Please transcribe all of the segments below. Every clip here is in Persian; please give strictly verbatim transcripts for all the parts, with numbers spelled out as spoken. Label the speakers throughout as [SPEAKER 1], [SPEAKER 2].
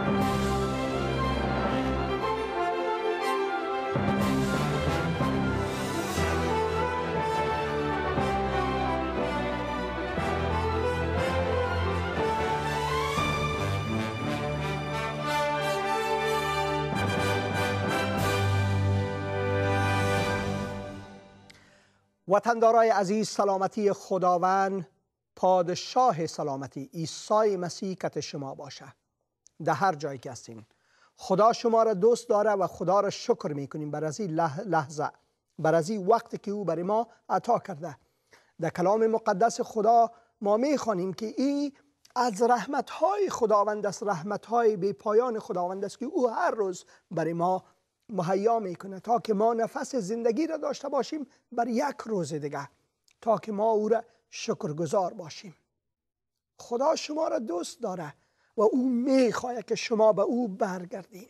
[SPEAKER 1] وطندارای عزیز، سلامتی خداوند پادشاه سلامتی عیسی مسیح کت شما باشه. در هر جایی که هستین خدا شما را دوست داره و خدا را شکر میکنیم بر از این لحظه، بر از این وقتی که او برای ما عطا کرده. در کلام مقدس خدا ما میخوانیم که این از رحمتهای خداوند است، رحمتهای بی پایان خداوند است که او هر روز برای ما مهیا میکنه تا که ما نفس زندگی را داشته باشیم بر یک روز دیگه، تا که ما او را شکرگزار باشیم. خدا شما را دوست داره و او میخواد که شما به او برگردین.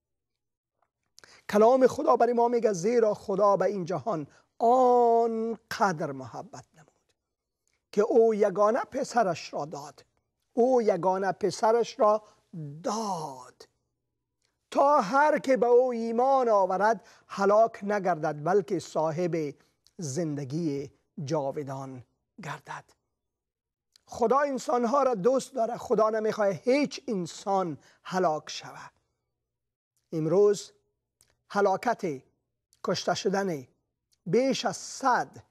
[SPEAKER 1] کلام خدا برای ما میگه زیرا خدا به این جهان آنقدر محبت نمود که او یگانه پسرش را داد. او یگانه پسرش را داد تا هر که به او ایمان آورد هلاک نگردد بلکه صاحب زندگی جاودان گردد. خدا انسانها را دوست داره. خدا نمیخواد هیچ انسان هلاک شود. امروز هلاکت، کشته شدن بیش از صد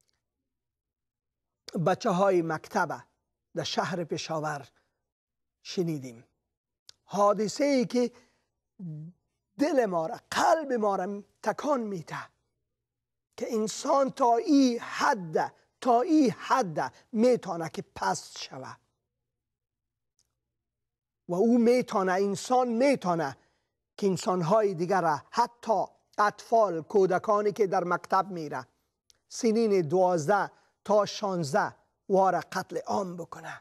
[SPEAKER 1] بچه های مکتب در شهر پشاور شنیدیم. حادثه ای که دل ما را، قلب ما را تکان میده که انسان تا این حد تا این حد میتونه که پست شود و او میتونه، انسان میتونه که انسانهای دیگر را، حتی اطفال، کودکانی که در مکتب میره سنین دوازده تا شانزده واره قتل عام بکنه.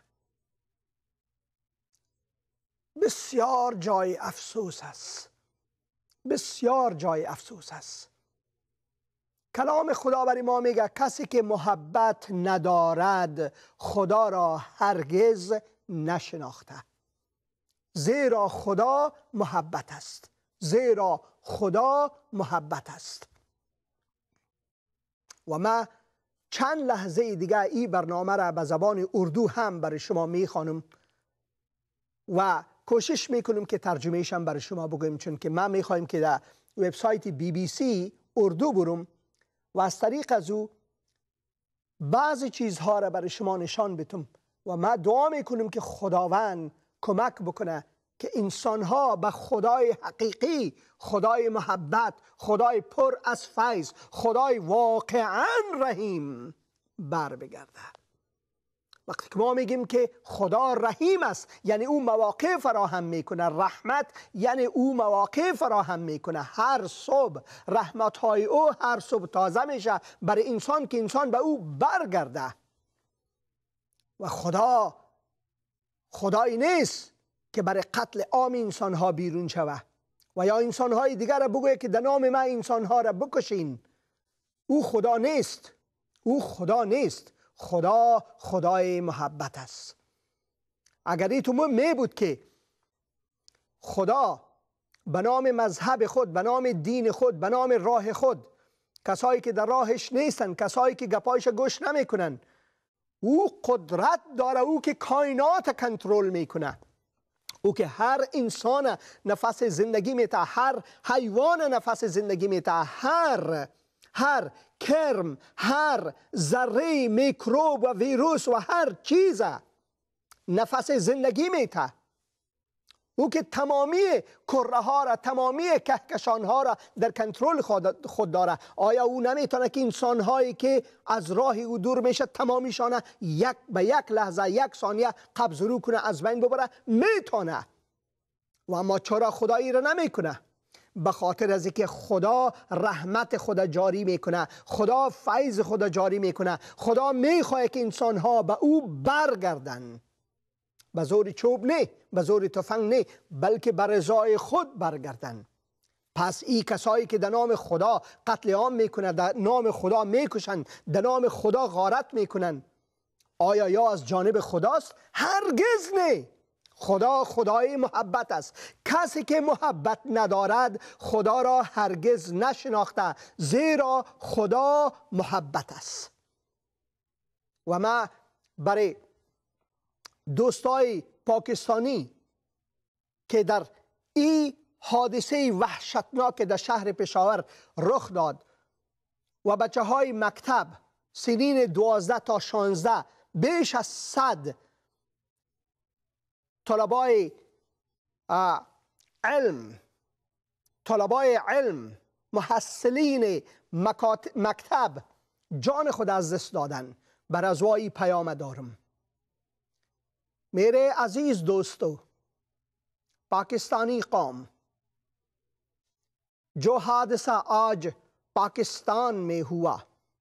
[SPEAKER 1] بسیار جای افسوس است، بسیار جای افسوس است. کلام خدا برای ما میگه کسی که محبت ندارد خدا را هرگز نشناخته. زیرا خدا محبت است. زیرا خدا محبت است. و ما چند لحظه دیگه این برنامه را به زبان اردو هم برای شما میخوانم و کوشش میکنم که ترجمهش هم برای شما بگویم، چون که ما میخوایم که در وبسایت بی بی سی اردو برم و از طریق از او بعضی چیزها را برای شما نشان بدم و ما دعا میکنم که خداوند کمک بکنه که انسانها به خدای حقیقی، خدای محبت، خدای پر از فیض، خدای واقعا رحیم بر بگرده. وقتی که ما میگیم که خدا رحیم است یعنی او مواقع فراهم میکنه. رحمت یعنی او مواقع فراهم میکنه. هر صبح رحمتهای او هر صبح تازه میشه برای انسان که انسان به او برگرده. و خدا خدایی نیست که برای قتل عام انسانها بیرون شوه و یا انسانهای دیگر را بگوید که در نام من انسانها را بکشین. او خدا نیست. او خدا نیست. خدا خدای محبت است. اگر این تو می بود که خدا به نام مذهب خود، به نام دین خود، به نام راه خود، کسایی که در راهش نیستن، کسایی که گپایش گوش نمیکنن، او قدرت داره، او که کائنات کنترل میکنه، او که هر انسان نفس زندگی میته، هر حیوان نفس زندگی میته، هر هر کرم، هر ذره میکروب و ویروس و هر چیز نفس زندگی میته. او که تمامی کره ها را، تمامی کهکشان ها را در کنترل خود داره. آیا او نمیتونه که انسان هایی که از راه او دور میشه تمامیشان یک به یک لحظه، یک ثانیه قبض رو کنه، از بین ببره؟ میتونه. و اما چرا خدایی را نمیکنه؟ به خاطر از اینکه خدا رحمت خدا جاری میکنه، خدا فیض خدا جاری میکنه. خدا میخواد که انسان ها به او برگردن، به زور چوب نه، به زور تفنگ نه، بلکه به رضای خود برگردن. پس این کسایی که در نام خدا قتل عام میکنن، در نام خدا میکشن، در نام خدا غارت میکنن، آیا یا از جانب خداست؟ هرگز نه. خدا خدای محبت است. کسی که محبت ندارد خدا را هرگز نشناخته، زیرا خدا محبت است. و ما برای دوستای پاکستانی که در این حادثه وحشتناک در شهر پشاور رخ داد و بچه های مکتب سنین دوازده تا شانزده بیش از صد طلبای علم طلبای علم محصلین مکتب جان خود از دست دادن، بر ازوایی پیام دارم. میرے عزیز دوستو، پاکستانی قوم، جو حادثہ آج پاکستان میں ہوا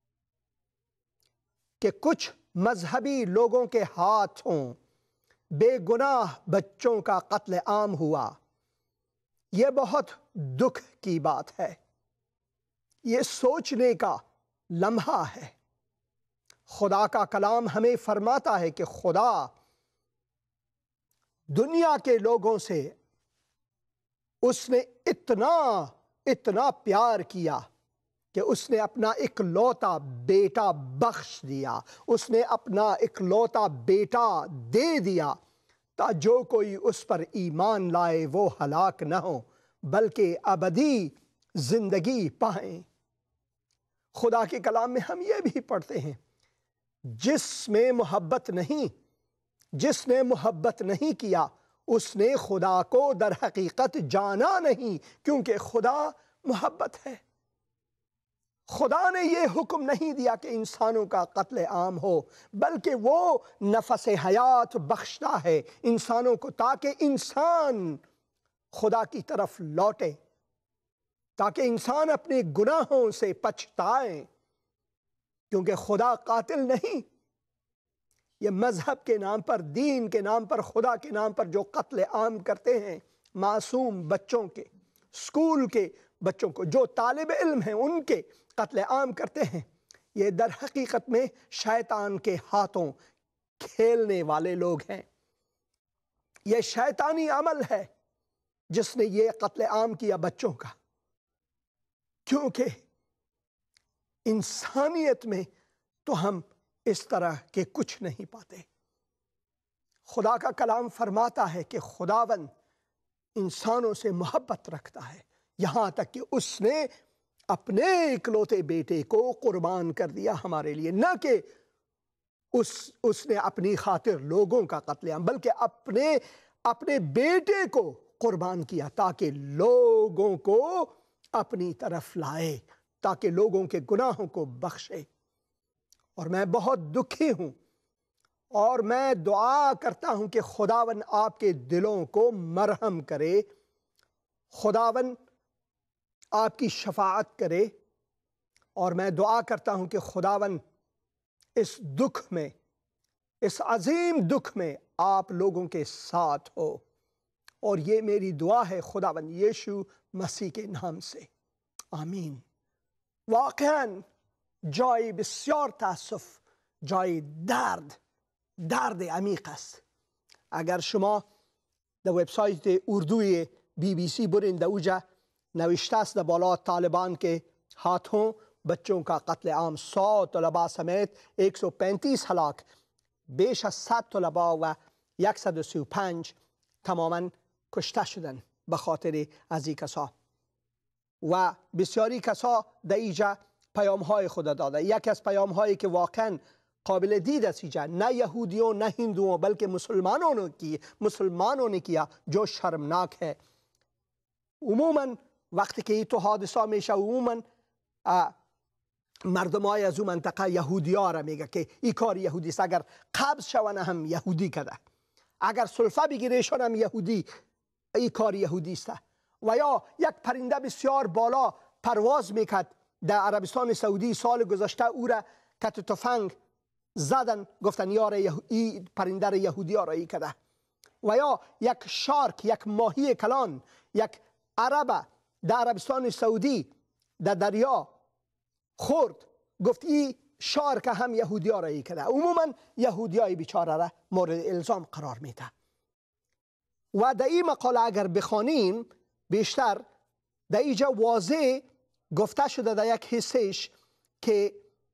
[SPEAKER 1] کہ کچھ مذہبی لوگوں کے ہاتھوں بے گناہ بچوں کا قتل عام ہوا، یہ بہت دکھ کی بات ہے، یہ سوچنے کا لمحہ ہے۔ خدا کا کلام ہمیں فرماتا ہے کہ خدا دنیا کے لوگوں سے اس نے اتنا اتنا پیار کیا کہ اس نے اپنا اکلوتا بیٹا بخش دیا، اس نے اپنا اکلوتا بیٹا دے دیا تا جو کوئی اس پر ایمان لائے وہ ہلاک نہ ہو بلکہ ابدی زندگی پائیں۔ خدا کے کلام میں ہم یہ بھی پڑھتے ہیں، جس میں محبت نہیں جس نے محبت نہیں کیا اس نے خدا کو در حقیقت جانا نہیں، کیونکہ خدا محبت ہے۔ خدا نے یہ حکم نہیں دیا کہ انسانوں کا قتل عام ہو، بلکہ وہ نفس حیات بخشتا ہے انسانوں کو تاکہ انسان خدا کی طرف لوٹے، تاکہ انسان اپنے گناہوں سے پچھتائیں، کیونکہ خدا قاتل نہیں۔ یہ مذہب کے نام پر، دین کے نام پر، خدا کے نام پر جو قتل عام کرتے ہیں معصوم بچوں کے، اسکول کے بچوں کو، جو طالب علم ہیں ان کے قتل عام کرتے ہیں، یہ در حقیقت میں شیطان کے ہاتھوں کھیلنے والے لوگ ہیں۔ یہ شیطانی عمل ہے جس نے یہ قتل عام کیا بچوں کا، کیونکہ انسانیت میں تو ہم اس طرح کے کچھ نہیں پاتے۔ خدا کا کلام فرماتا ہے کہ خداوند انسانوں سے محبت رکھتا ہے، یہاں تک کہ اس نے اپنے اکلوتے بیٹے کو قربان کر دیا ہمارے لیے، نہ کہ اس اس نے اپنی خاطر لوگوں کا قتل عام، بلکہ اپنے اپنے بیٹے کو قربان کیا تاکہ لوگوں کو اپنی طرف لائے، تاکہ لوگوں کے گناہوں کو بخشے۔ اور میں بہت دکھی ہوں اور میں دعا کرتا ہوں کہ خداوند آپ کے دلوں کو مرہم کرے، خداوند آپ کی شفاعت کرے، اور میں دعا کرتا ہوں کہ خداوند اس دکھ میں، اس عظیم دکھ میں آپ لوگوں کے ساتھ ہو، اور یہ میری دعا ہے خداوند یشوع مسیح کے نام سے، آمین۔ واقعاً جای بسیار تاسف، جای درد درد عمیق است. اگر شما در وبسایت اردوی بی بی سی برین، در اوجا نوشته است در بالا طالبان کے ہاتھوں بچوں کا قتل عام، سو طلباء سمیت ایک سو پینتیس ہلاک، بیش از صد طلباء و یکصد و سی و پنج تماما کشته شدند به خاطر از این کسا، و بسیاری کسا در اینجا پیام های خود داده. یکی از پیام هایی که واقعا قابل دید است اینجا، نه یهودیوں نه ہندوؤں بلکہ مسلمانوں نے کی مسلمانوں نے کیا، جو شرمناک ہے۔ عموماً وقتی که تو حادثه میشه، عموماً مردمای از اون منطقه یهودی ها را میگه که این کار یهودی است، اگر قبض شون هم یهودی کده، اگر سلفه بگیرشون هم یهودی، این کار یهودی است. و یا یک پرنده بسیار بالا پرواز میکرد در عربستان سعودی سال گذشته، او را کت تفنگ زدن، گفتن یار این پرنده را یهودی ها را ای کده. و یا یک شارک، یک ماهی کلان، یک عرب در عربستان سعودی در دریا خورد، گفت این شارک هم یهودی ها را ای کده. عموما یهودی های بیچاره را مورد الزام قرار میده. و در این مقاله اگر بخوانیم بیشتر در اینجا واضح گفته شده در یک حصهش که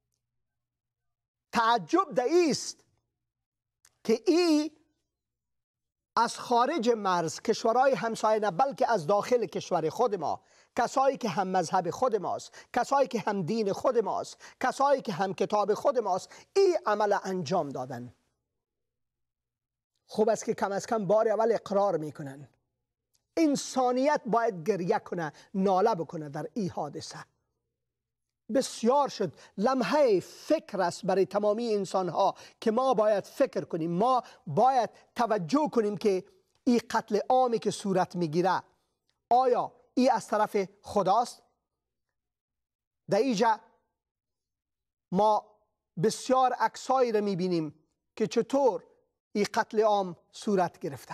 [SPEAKER 1] تعجب در ایست که ای از خارج مرز کشورهای همسایه نه بلکه از داخل کشور خود ما، کسایی که هم مذهب خود ماست، کسایی که هم دین خود ماست، کسایی که هم کتاب خود ماست، این عمل انجام دادن. خوب است که کم از کم بار اول اقرار میکنن. انسانیت باید گریه کنه، ناله بکنه در این حادثه. بسیار شد، لمحه فکر است برای تمامی انسان ها که ما باید فکر کنیم، ما باید توجه کنیم که این قتل عامی که صورت میگیره آیا این از طرف خداست؟ در اینجا ما بسیار عکسایی را میبینیم که چطور این قتل عام صورت گرفته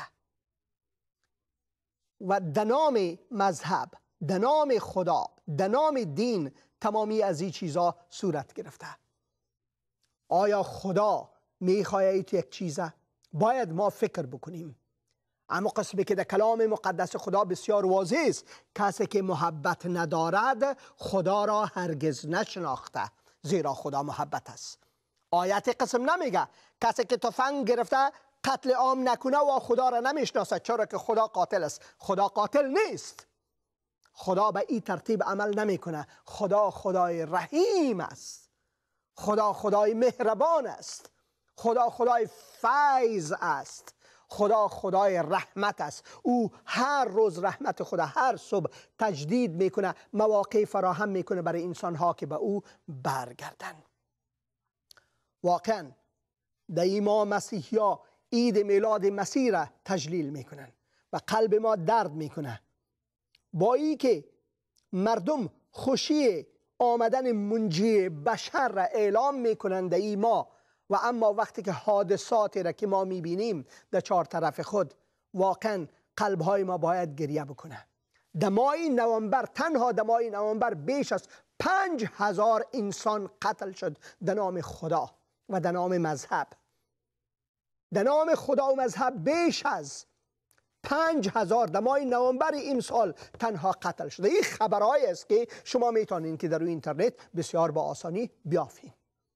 [SPEAKER 1] و در نام مذهب، در نام خدا، در نام دین تمامی از این چیزا صورت گرفته. آیا خدا میخواهد تو یک چیزه؟ باید ما فکر بکنیم. اما قسمی که در کلام مقدس خدا بسیار واضح است، کسی که محبت ندارد خدا را هرگز نشناخته، زیرا خدا محبت است. آیت قسم نمیگه کسی که تفنگ گرفته قتل عام نکنه و خدا را نمیشناسه، چرا که خدا قاتل است. خدا قاتل نیست. خدا به این ترتیب عمل نمیکنه. خدا خدای رحیم است. خدا خدای مهربان است. خدا خدای فیض است. خدا خدای رحمت است. او هر روز رحمت خدا هر صبح تجدید میکنه، مواقع فراهم میکنه برای انسان ها که به او برگردن. واقعا در این ماه مسیحی ها عید میلاد مسیح را تجلیل میکنن و قلب ما درد میکنه با ای که مردم خوشی آمدن منجی بشر را اعلام میکنند در این ماه، و اما وقتی که حادثاتی را که ما میبینیم در چهار طرف خود، واقعا قلبهای ما باید گریه بکنه. در ماه نوامبر، تنها در ماه نوامبر بیش از پنج هزار انسان قتل شد در نام خدا و در نام مذهب. در نام خدا و مذهب بیش از پنج هزار در ماه نوامبر این سال تنها قتل شده. این خبرهایی است که شما میتونید که در روی اینترنت بسیار با آسانی بیافین.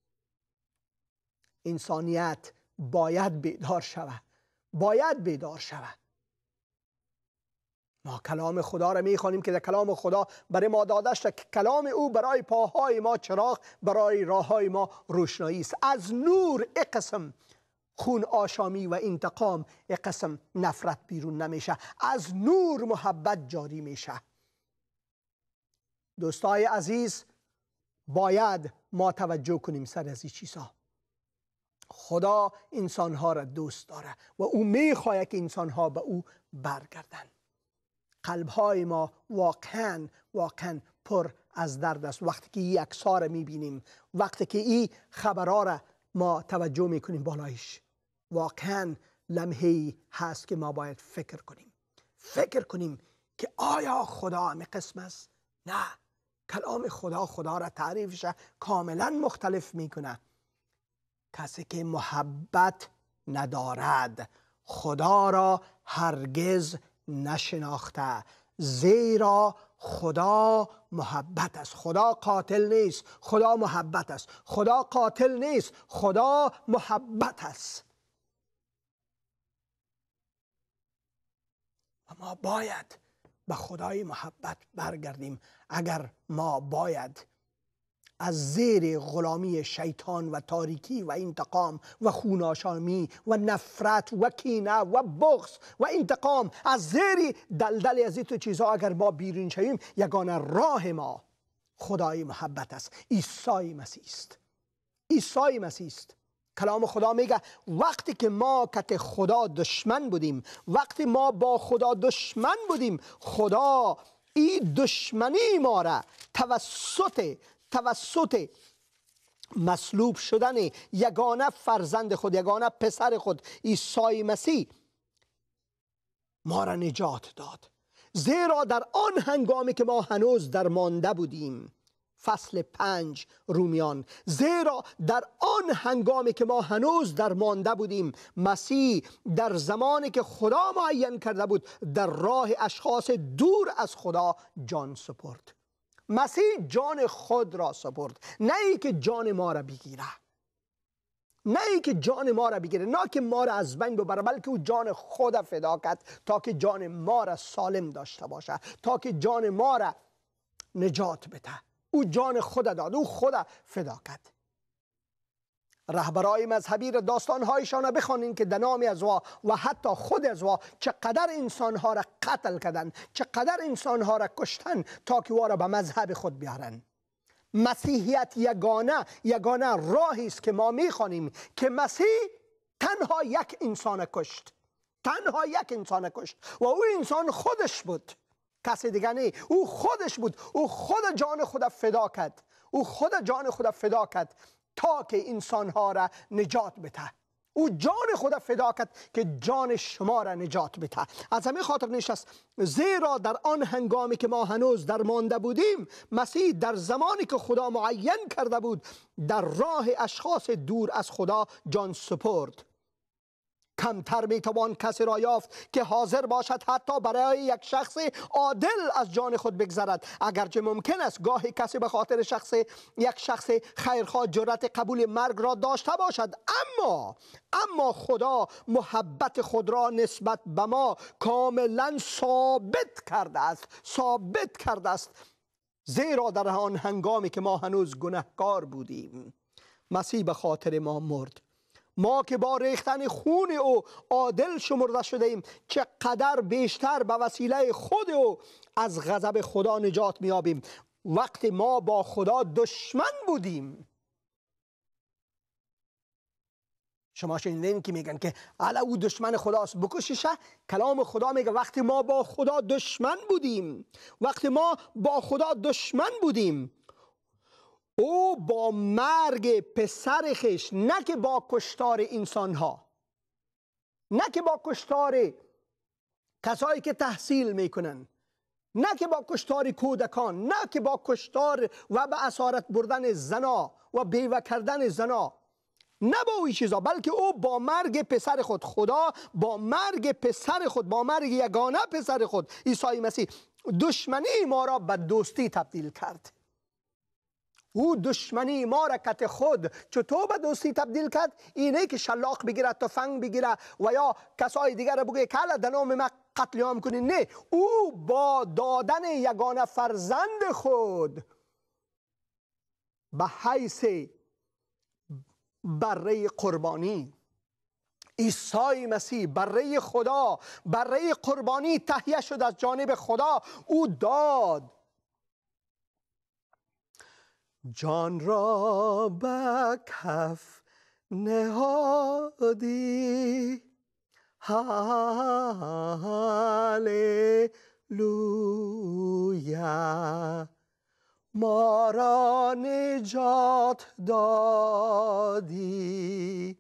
[SPEAKER 1] انسانیت باید بیدار شود، باید بیدار شود. ما کلام خدا را میخوانیم که در کلام خدا برای ما داده شده که کلام او برای پاهای ما چراغ، برای راههای ما روشنایی است. از نور اقسم خون آشامی و انتقام، اقسم نفرت بیرون نمیشه. از نور محبت جاری میشه. دوستای عزیز، باید ما توجه کنیم سر از این چیزها. خدا انسانها را دوست داره و او میخواهد که انسانها به او برگردن. قلبهای ما واقعا واقعا پر از درد است وقتی که این عکس‌ها را میبینیم، وقتی که این خبرها را ما توجه میکنیم بالایش. واقعا لمحه‌ای هست که ما باید فکر کنیم. فکر کنیم که آیا خدا همه قسم است؟ نه. کلام خدا خدا را تعریفش کاملا مختلف میکنه. کسی که محبت ندارد خدا را هرگز نشناخته، زیرا خدا محبت است. خدا قاتل نیست، خدا محبت است. خدا قاتل نیست، خدا محبت است. و ما باید به خدای محبت برگردیم. اگر ما باید از زیر غلامی شیطان و تاریکی و انتقام و خوناشامی و نفرت و کینه و بغض و انتقام، از زیر دلدل از این تو چیزها اگر ما بیرون شویم، یگانه راه ما خدای محبت است. عیسی مسیح است. عیسی مسیح است. کلام خدا میگه وقتی که ما کت خدا دشمن بودیم، وقتی ما با خدا دشمن بودیم، خدا این دشمنی ما را توسط توسط مصلوب شدن یگانه فرزند خود، یگانه پسر خود عیسی مسیح ما را نجات داد. زیرا در آن هنگامی که ما هنوز در مانده بودیم، فصل پنج رومیان. زیرا در آن هنگامی که ما هنوز در مانده بودیم، مسیح در زمانی که خدا معین کرده بود در راه اشخاص دور از خدا جان سپرد. مسیح جان خود را سپرد، نه ای که جان ما را بگیره، نه ای که جان ما را بگیره، نه که ما را از بین ببره، بلکه او جان خود فدا کرد تا که جان ما را سالم داشته باشه، تا که جان ما را نجات بده. او جان خود داد، او خود فدا کرد. رهبرای مذهبی را داستانهایشان را بخوانین که در نام ازوا و حتی خود ازوا چقدر انسانها را قتل کردن، چقدر انسانها را کشتن تا که او را به مذهب خود بیارن. مسیحیت یگانه یگانه راهی است که ما میخوانیم که مسیح تنها یک انسان کشت، تنها یک انسان کشت و او انسان خودش بود، کسی دیگه نه. او خودش بود، او خود جان خود فدا کرد، او خود جان خود فدا کرد تا که انسانها را نجات بده. او جان خود فدا کرد که جان شما را نجات بده. از همین خاطر نشست زیرا در آن هنگامی که ما هنوز در مانده بودیم، مسیح در زمانی که خدا معین کرده بود در راه اشخاص دور از خدا جان سپرد. کمتر میتوان کسی را یافت که حاضر باشد حتی برای یک شخص عادل از جان خود بگذرد. اگرچه ممکن است گاهی کسی به خاطر شخص یک شخص خیرخواه جرأت قبول مرگ را داشته باشد، اما اما خدا محبت خود را نسبت به ما کاملا ثابت کرده است، ثابت کرده است. زیرا در آن هنگامی که ما هنوز گناهکار بودیم، مسیح به خاطر ما مرد. ما که با ریختن خون او عادل شمرده شده ایم، چقدر بیشتر به وسیله خود او از غضب خدا نجات میابیم. وقتی ما با خدا دشمن بودیم، شما شنیدین که میگن که الا او دشمن خداست بکشیشه. کلام خدا میگه وقتی ما با خدا دشمن بودیم، وقتی ما با خدا دشمن بودیم او با مرگ پسر خویش، نه که با کشتار انسانها، نه که با کشتار کسایی که تحصیل میکنن، نه که با کشتار کودکان، نه که با کشتار و به اسارت بردن زنا و بیوه کردن زنا، نه با این چیزا، بلکه او با مرگ پسر خود، خدا با مرگ پسر خود، با مرگ یگانه پسر خود عیسی مسیح دشمنی ما را به دوستی تبدیل کرد. او دشمنی ما را کت خود چطور به دوستی تبدیل کرد؟ اینه که شلاق بگیره، تفنگ بگیره و یا کسای دیگر بگه که حالا در نام من قتل عام کنین. نه، او با دادن یگانه فرزند خود به حیث بره قربانی، عیسی مسیح بره خدا، بره قربانی تهیه شد از جانب خدا. او داد جان را به کف نهادی، هاللویا، ما را نجات دادی،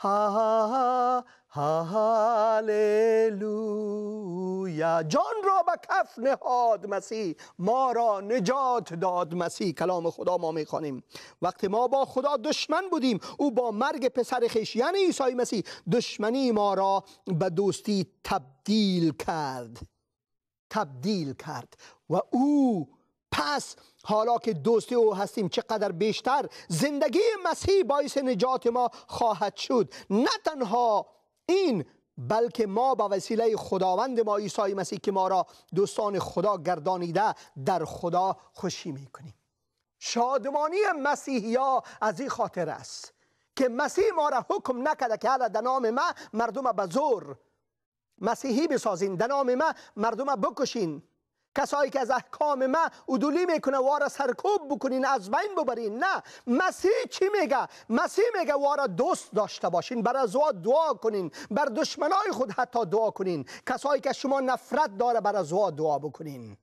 [SPEAKER 1] هاللویا. جان را به کف نهاد مسیح، ما را نجات داد مسیح. کلام خدا ما میخوانیم وقتی ما با خدا دشمن بودیم، او با مرگ پسر خویش یعنی عیسی مسیح دشمنی ما را به دوستی تبدیل کرد، تبدیل کرد. و او پس حالا که دوست او هستیم، چقدر بیشتر زندگی مسیح باعث نجات ما خواهد شد. نه تنها این، بلکه ما با وسیله خداوند ما عیسی مسیح که ما را دوستان خدا گردانیده در خدا خوشی میکنیم. شادمانی مسیحیا از این خاطر است که مسیح ما را حکم نکرده که حالا در نام ما مردم به زور مسیحی بسازین، در نام ما مردم بکشین، کسایی که از احکام ما عدولی میکنه وارا سرکوب بکنین، از بین ببرین. نه، مسیح چی میگه؟ مسیح میگه وارا دوست داشته باشین، بر ازوا دعا کنین، بر دشمنای خود حتی دعا کنین، کسایی که شما نفرت داره بر ازوا دعا بکنین.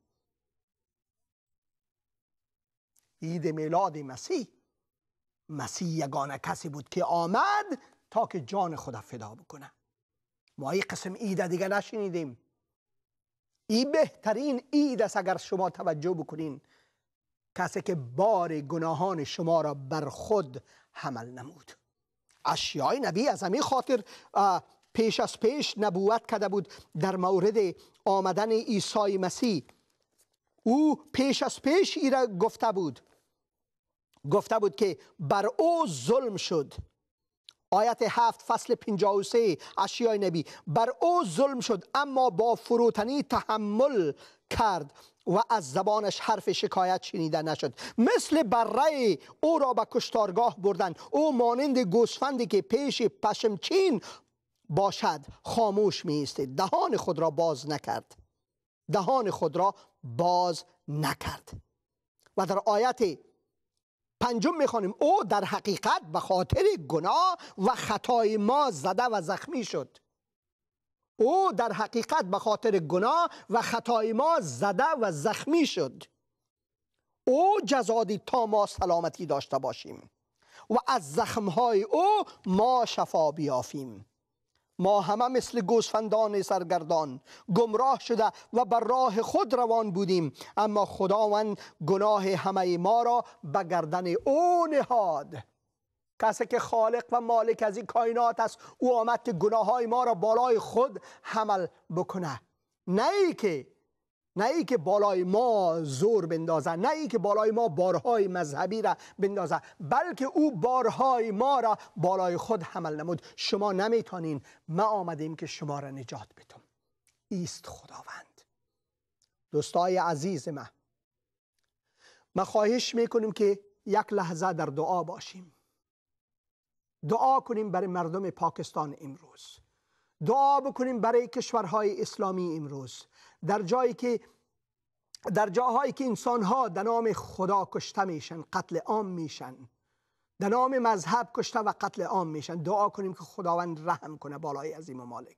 [SPEAKER 1] عید میلاد مسیح، مسیح یگانه کسی بود که آمد تا که جان خدا فدا بکنه. ما این قسم عید دیگه نشنیدیم. این بهترین عید است اگر شما توجه بکنین. کسی که بار گناهان شما را بر خود حمل نمود. اشعیا نبی از همین خاطر پیش از پیش نبوت کرده بود در مورد آمدن عیسی مسیح. او پیش از پیش ای را گفته بود گفته بود که بر او ظلم شد. آیت هفت فصل پنجاه و سه اشعیا نبی: بر او ظلم شد اما با فروتنی تحمل کرد و از زبانش حرف شکایت شنیده نشد. مثل بره او را به کشتارگاه بردند. او مانند گوسفندی که پیش پشمچین باشد خاموش می ایستید، دهان خود را باز نکرد دهان خود را باز نکرد. و در آیت پنجم میخوانیم: او در حقیقت به خاطر گناه و خطای ما زده و زخمی شد. او در حقیقت به خاطر گناه و خطای ما زده و زخمی شد. او جزا دید تا ما سلامتی داشته باشیم و از زخمهای او ما شفا بیافیم. ما همه مثل گوسفندان سرگردان گمراه شده و بر راه خود روان بودیم، اما خداوند گناه همه ما را به گردن او نهاد. کسی که خالق و مالک از این کائنات است، او آمد که گناه های ما را بالای خود حمل بکنه. نه ای که نه ای که بالای ما زور بندازه، نه ای که بالای ما بارهای مذهبی را بندازه، بلکه او بارهای ما را بالای خود حمل نمود. شما نمیتونین، ما آمدیم که شما را نجات بدیم. ایست خداوند. دوستای عزیز ما، ما خواهش میکنیم که یک لحظه در دعا باشیم. دعا کنیم برای مردم پاکستان امروز. دعا بکنیم برای کشورهای اسلامی امروز، در جایی که در جاهایی که انسانها در نام خدا کشته میشن، قتل عام میشن، در نام مذهب کشته و قتل عام میشن. دعا کنیم که خداوند رحم کنه بالای عظیم و مالک.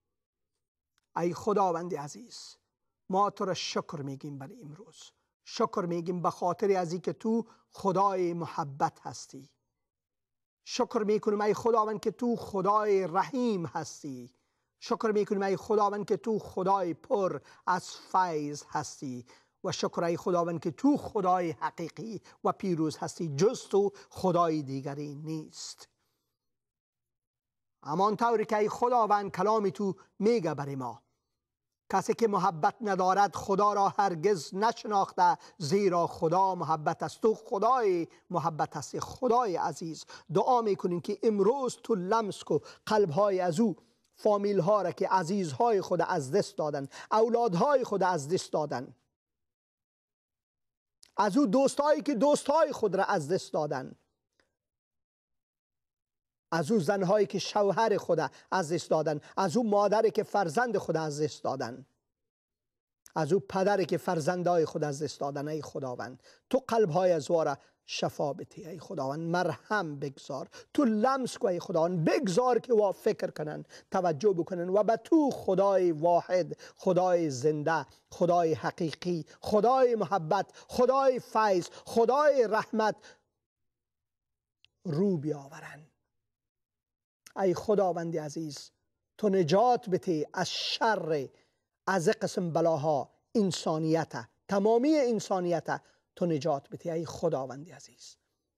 [SPEAKER 1] ای خداوند عزیز، ما تو را شکر میگیم برای امروز. شکر میگیم به خاطر از اینکه تو خدای محبت هستی. شکر میکنیم ای خداوند که تو خدای رحیم هستی. شکر میکنیم ای خداوند که تو خدای پر از فیض هستی. و شکر ای خداوند که تو خدای حقیقی و پیروز هستی. جز تو خدای دیگری نیست. همان طوری که ای خداوند کلام تو میگه برای ما: کسی که محبت ندارد خدا را هرگز نشناخته، زیرا خدا محبت است. تو خدای محبت هستی. خدای عزیز، دعا میکنیم که امروز تو لمس کو قلبهای از او فامیل ها را که عزیزهای خود از دست دادن، اولادهای خود از دست دادن، از او دوستایی که دوستهای خود را از دست دادن، از او زنهایی که شوهر خود از دست دادن، از او مادری که فرزند خود از دست دادن، از او پدری که فرزندای خود از دست دادن. ای خداوند، تو قلبهای از او را شفا بده. ای خداوند مرهم بگذار. تو لمس کو ای خداوند، بگذار که وا فکر کنن، توجه بکنن و به تو خدای واحد، خدای زنده، خدای حقیقی، خدای محبت، خدای فیض، خدای رحمت رو بیاورن. ای خداوند عزیز، تو نجات بده از شر از قسم بلاها انسانیت، تمامی انسانیت تو نجات بده. ای خداوند عزیز،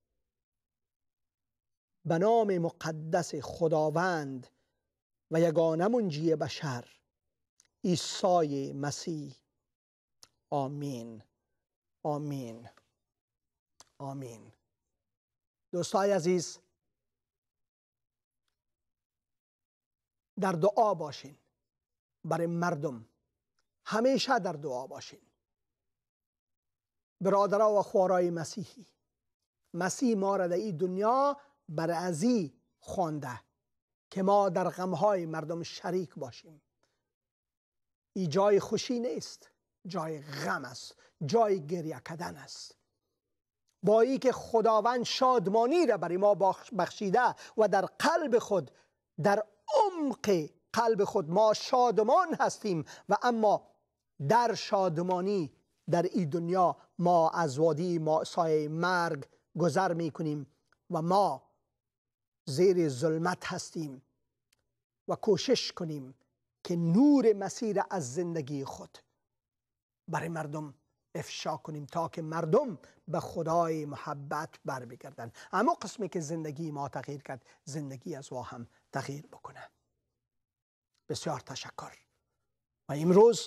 [SPEAKER 1] به نام مقدس خداوند و یگانه منجی بشر عیسی مسیح. آمین آمین آمین. دوستای عزیز، در دعا باشین برای مردم. همیشه در دعا باشین. برادرها و خوارای مسیحی، مسیح ما را در این دنیا بر ازی خوانده که ما در غمهای مردم شریک باشیم. این جای خوشی نیست، جای غم است، جای گریه کردن است. با ای که خداوند شادمانی را برای ما بخشیده و در قلب خود، در عمق قلب خود ما شادمان هستیم، و اما در شادمانی در این دنیا ما از وادی ما سایه مرگ گذر می کنیم و ما زیر ظلمت هستیم و کوشش کنیم که نور مسیر از زندگی خود برای مردم افشا کنیم تا که مردم به خدای محبت بر بگردن. اما قسمی که زندگی ما تغییر کرد، زندگی از وا هم تغییر بکنه. بسیار تشکر. و امروز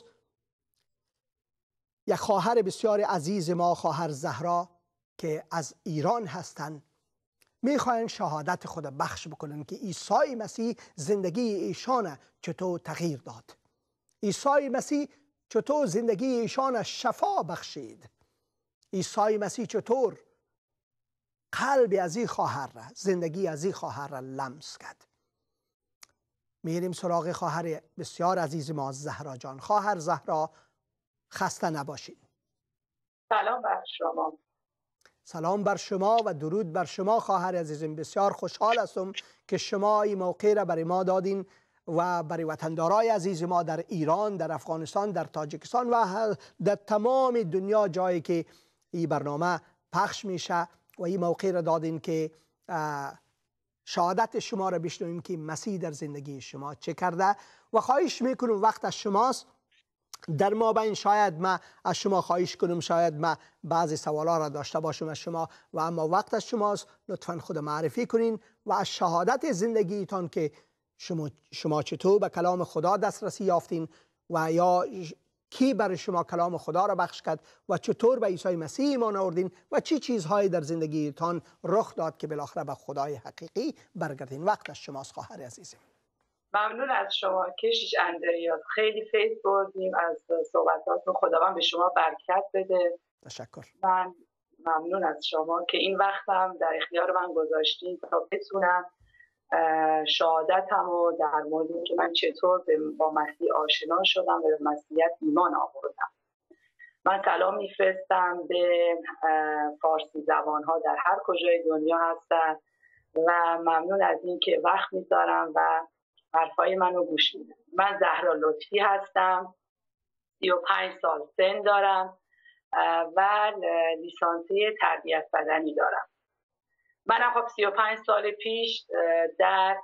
[SPEAKER 1] یک خواهر بسیار عزیز ما، خواهر زهرا که از ایران هستند، میخواین شهادت خود بخش بکنن که عیسی مسیح زندگی ایشان چطور تغییر داد، عیسی مسیح چطور زندگی ایشان شفا بخشید، عیسی مسیح چطور قلب از این خواهر را، زندگی از این خواهر را لمس کرد. میریم سراغ خواهر بسیار عزیز ما، زهرا جان. خواهر زهرا، خسته نباشید.
[SPEAKER 2] سلام بر شما.
[SPEAKER 1] سلام بر شما و درود بر شما خواهر عزیزم. بسیار خوشحال هستم که شما این موقع را برای ما دادین و برای وطندارای عزیز ما در ایران، در افغانستان، در تاجیکستان و در تمام دنیا جایی که این برنامه پخش میشه و این موقع را دادین که شهادت شما را بشنویم که مسیح در زندگی شما چه کرده. و خواهش میکنم وقت از شماست. در ما بین شاید ما از شما خواهش کنم، شاید ما بعضی سوالا را داشته باشم از شما، و اما وقت از شماست. لطفا خود معرفی کنین و از شهادت زندگیتان که شما شما چطور به کلام خدا دسترسی یافتین و یا کی برای شما کلام خدا را بخش کرد و چطور به عیسی مسیح ایمان آوردین و چی چیزهایی در زندگیتان رخ داد که بالاخره به خدای حقیقی برگردین. وقت از شماست خواهر عزیزم.
[SPEAKER 2] ممنون از شما کشیش اندریاس، خیلی فیض بردیم از صحبتاتون. خداوند به شما برکت بده.
[SPEAKER 1] تشکر.
[SPEAKER 2] من ممنون از شما که این وقتم در اختیار من گذاشتین تا بتونم شهادتم و در مورد اینکه من چطور با مسیح آشنا شدم و به مسیحیت ایمان آوردم. من سلام میفرستم به فارسی زبان‌ها در هر کجای دنیا هستن و ممنون از اینکه وقت میذارم و حرفای منو گوش میدن. من زهرا لطفی هستم، سی و پنج سال سن دارم و لیسانسی تربیت بدنی دارم. من خب سی و پنج سال پیش در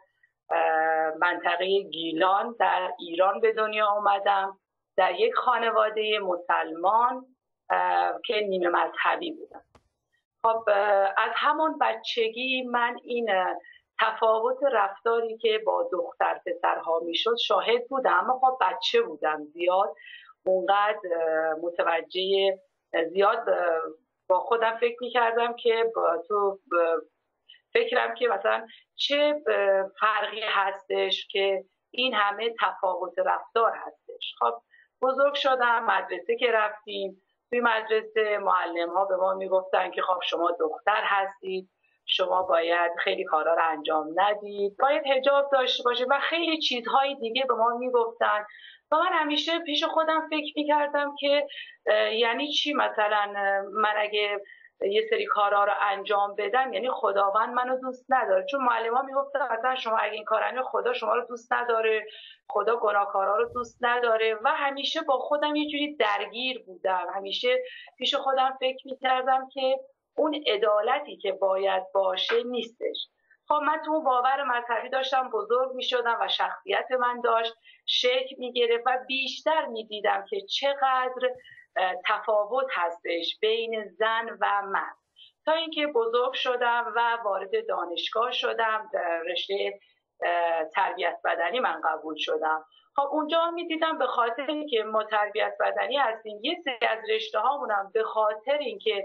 [SPEAKER 2] منطقه گیلان در ایران به دنیا آمدم، در یک خانواده مسلمان که نیمه مذهبی بودم. خب از همون بچگی من این تفاوت رفتاری که با دختر پسرها میشد شاهد بودم، اما خب بچه بودم، زیاد اونقدر متوجه، زیاد با خودم فکر میکردم که با تو فکرم که مثلا چه فرقی هستش که این همه تفاوت رفتار هستش. خب بزرگ شدم، مدرسه که رفتیم، توی مدرسه معلم ها به ما میگفتن که خب شما دختر هستید، شما باید خیلی کارا رو انجام ندید، باید حجاب داشته باشید و خیلی چیزهای دیگه به ما میگفتن. و من همیشه پیش خودم فکر میکردم که یعنی چی، مثلا من اگه یه سری کارا رو انجام بدم یعنی خداوند منو دوست نداره، چون معلم‌ها میگفتن مثلا شما اگه این کارو انجام خدا شما رو دوست نداره، خدا گناهکارا رو دوست نداره. و همیشه با خودم یه جوری درگیر بودم، همیشه پیش خودم فکر میکردم که اون عدالتی که باید باشه نیستش. خب من تو باور مذهبی داشتم بزرگ میشدم و شخصیت من داشت شکل میگرفت و بیشتر میدیدم که چقدر تفاوت هستش بین زن و مرد، تا اینکه بزرگ شدم و وارد دانشگاه شدم، در رشته تربیت بدنی من قبول شدم. خب اونجا میدیدم به خاطر اینکه ما تربیت بدنی هستیم، یه سری از رشته هامونم به خاطر اینکه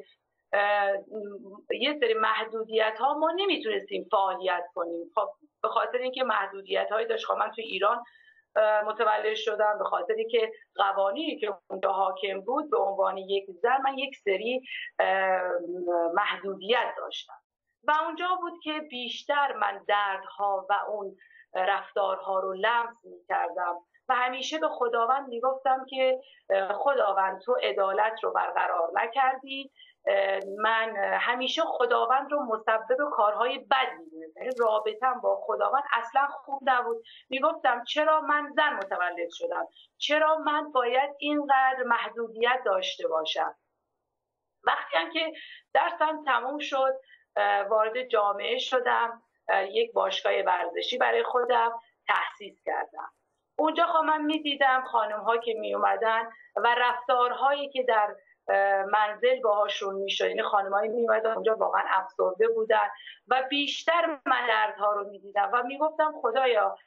[SPEAKER 2] یه سری محدودیت ها ما نمیتونستیم فعالیت کنیم. خب به خاطر اینکه محدودیت هایی داشت، خب من تو ایران متولد شدم، به خاطری که قوانینی که اونجا حاکم بود به عنوان یک زن من یک سری محدودیت داشتم و اونجا بود که بیشتر من دردها و اون رفتارها رو لمس می‌کردم و همیشه به خداوند میگفتم که خداوند تو عدالت رو برقرار نکردی. من همیشه خداوند رو مسبب کارهای بد می‌دونستم، یعنی رابطه‌ام با خداوند اصلا خوب نبود. میگفتم چرا من زن متولد شدم، چرا من باید اینقدر محدودیت داشته باشم. وقتی هم که درسم تموم شد وارد جامعه شدم، یک باشگاه ورزشی برای خودم تأسیس کردم اونجا خب من میدیدم خانم ها که می اومدن و رفتارهایی که در منزل باهاشون میشد، یعنی خانمایی می اومدن اونجا واقعا افسرده بودن و بیشتر من دردها رو میدیدم و میگفتم خدایا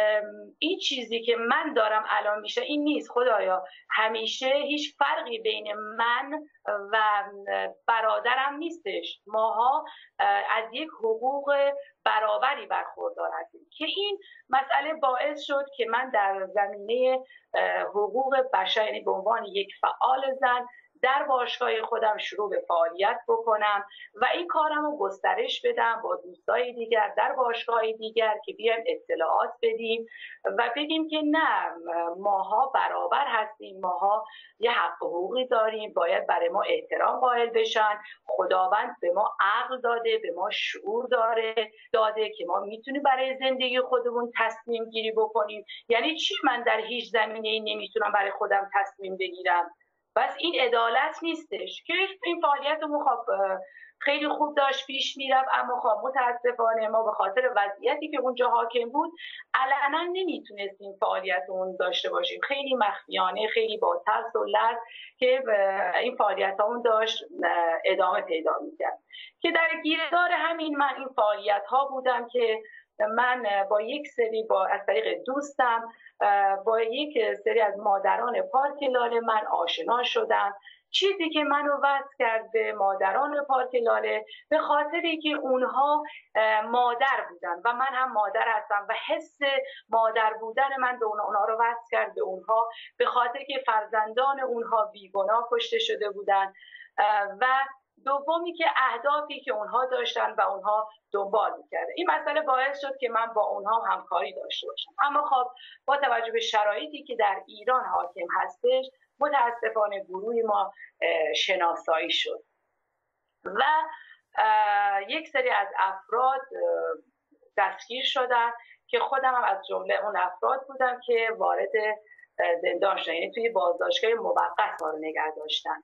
[SPEAKER 2] این چیزی که من دارم الان میشه این نیست، خدایا همیشه هیچ فرقی بین من و برادرم نیستش، ماها از یک حقوق برابری برخوردار هستیم، که این مسئله باعث شد که من در زمینه حقوق بشر، یعنی به عنوان یک فعال زن در باشگاه خودم شروع به فعالیت بکنم و این کارم رو گسترش بدم با دوستای دیگر در باشگاه دیگر که بیایم اطلاعات بدیم و بگیم که نه، ماها برابر هستیم، ماها یه حق حقوقی داریم، باید برای ما احترام قائل بشن، خداوند به ما عقل داده، به ما شعور داره داده که ما میتونیم برای زندگی خودمون تصمیم گیری بکنیم. یعنی چی من در هیچ زمینه‌ای نمیتونم برای خودم تصمیم بگیرم؟ بس این عدالت نیستش که این فعالیتمون خب خیلی خوب داشت پیش میرفت، اما خب متاسفانه ما به خاطر وضعیتی که اونجا حاکم بود علنا نمیتونستیم فعالیتمون داشته باشیم، خیلی مخفیانه، خیلی با ترس و لرز که این فعالیتمون داشت ادامه پیدا میکرد، که در گیردار همین من این فعالیت ها بودم که من با یک سری با از طریق دوستم با یک سری از مادران پارک لاله من آشنا شدم. چیزی که منو وصل کرد به مادران پارک لاله به خاطری که اونها مادر بودن و من هم مادر هستم و حس مادر بودن من به اونها رو وصل کرد به اونها، به خاطر که فرزندان اونها بیگناه کشته شده بودن و دومی که اهدافی که اونها داشتن و اونها دنبال می‌کردن. این مسئله باعث شد که من با اونها همکاری داشته باشم، اما خب با توجه به شرایطی که در ایران حاکم هستش متاسفانه گروه ما شناسایی شد و یک سری از افراد دستگیر شدن که خودم هم از جمله اون افراد بودم که وارد زندان شدن، یعنی توی بازداشتگاه موقت ما رو نگه داشتن.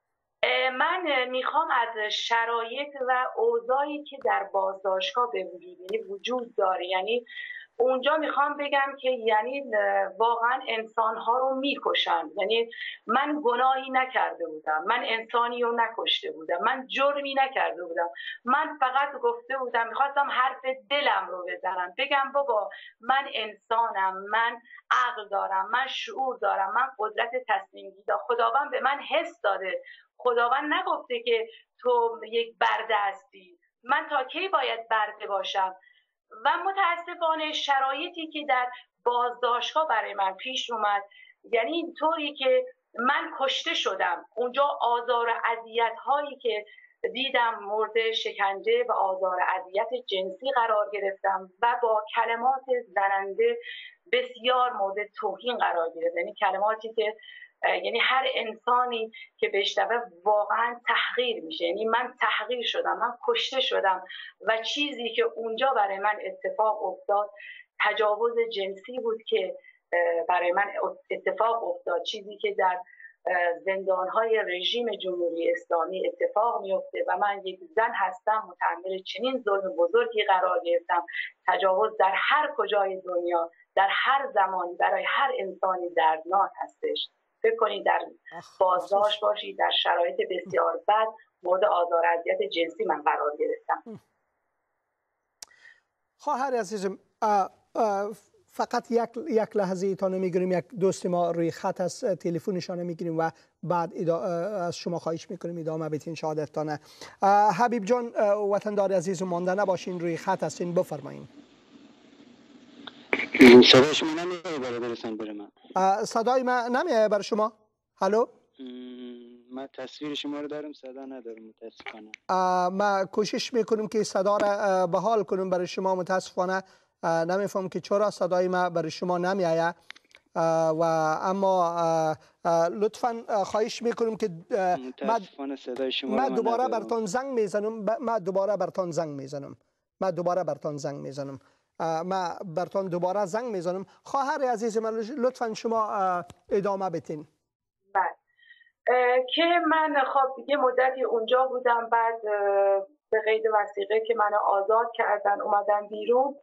[SPEAKER 2] من میخوام از شرایط و اوضاعی که در بازداشتگاه به وجود یعنی وجود داره، یعنی اونجا میخوام بگم که یعنی واقعا انسانها رو میکشن، یعنی من گناهی نکرده بودم، من انسانی رو نکشته بودم، من جرمی نکرده بودم، من فقط گفته بودم میخواستم حرف دلم رو بزنم، بگم بابا من انسانم، من عقل دارم، من شعور دارم، من قدرت تصمیم گیری دارم، خداوند به من حس داده، خداوند نگفته که تو یک برده هستی، من تا کی باید برده باشم؟ و متاسفانه شرایطی که در بازداشتگاه برای من پیش اومد، یعنی اینطوری که من کشته شدم اونجا، آزار و اذیت هایی که دیدم، مورد شکنجه و آزار و اذیت جنسی قرار گرفتم و با کلمات زننده بسیار مورد توهین قرار گرفتم، یعنی کلماتی که یعنی هر انسانی که بشنوه واقعا تحقیر میشه، یعنی من تحقیر شدم، من کشته شدم و چیزی که اونجا برای من اتفاق افتاد تجاوز جنسی بود که برای من اتفاق افتاد، چیزی که در زندانهای رژیم جمهوری اسلامی اتفاق میفته و من یک زن هستم متحمل چنین ظلم بزرگی قرار گرفتم. تجاوز در هر کجای دنیا در هر زمانی برای هر انسانی دردناک هستش. فکر کنید در بازداشت باشید در شرایط بسیار بد مورد آزار و اذیت جنسی من قرار گرفتم.
[SPEAKER 1] خواهر عزیزم فقط یک یک لحظه تا نمیگیریم، یک دوست ما روی خط از تلفنشان میگیریم و بعد از شما خواهش میکنیم ادامه بدین شهادتتانه. حبیب جان وطندار عزیز مانده نباشین، روی خط هستین، بفرمایین.
[SPEAKER 3] صدای شما نمیاد برادرستان بر من؟
[SPEAKER 1] صدای من نمیاد بر شما؟ هلو؟
[SPEAKER 3] من تصویر شما رو دارم، صدا ندارم متاسفانه.
[SPEAKER 1] ما کوشش میکنیم که صدا را بحال کنیم برای شما، متاسفانه نمیفهم که چرا صدای ما برای شما نمیآید و اما لطفا خواهش میکنیم که
[SPEAKER 3] متاسفانه صدای شما
[SPEAKER 1] ما دوباره برتان زنگ میزنم ما دوباره برتان زنگ میزنم ما دوباره برتان زنگ میزنم ما برتان دوباره زنگ میزنم. خواهر عزیز من لطفا شما ادامه بدین.
[SPEAKER 2] بله که من خب یه مدتی اونجا بودم، بعد به قید وثیقه که منو آزاد کردن اومدم بیرون.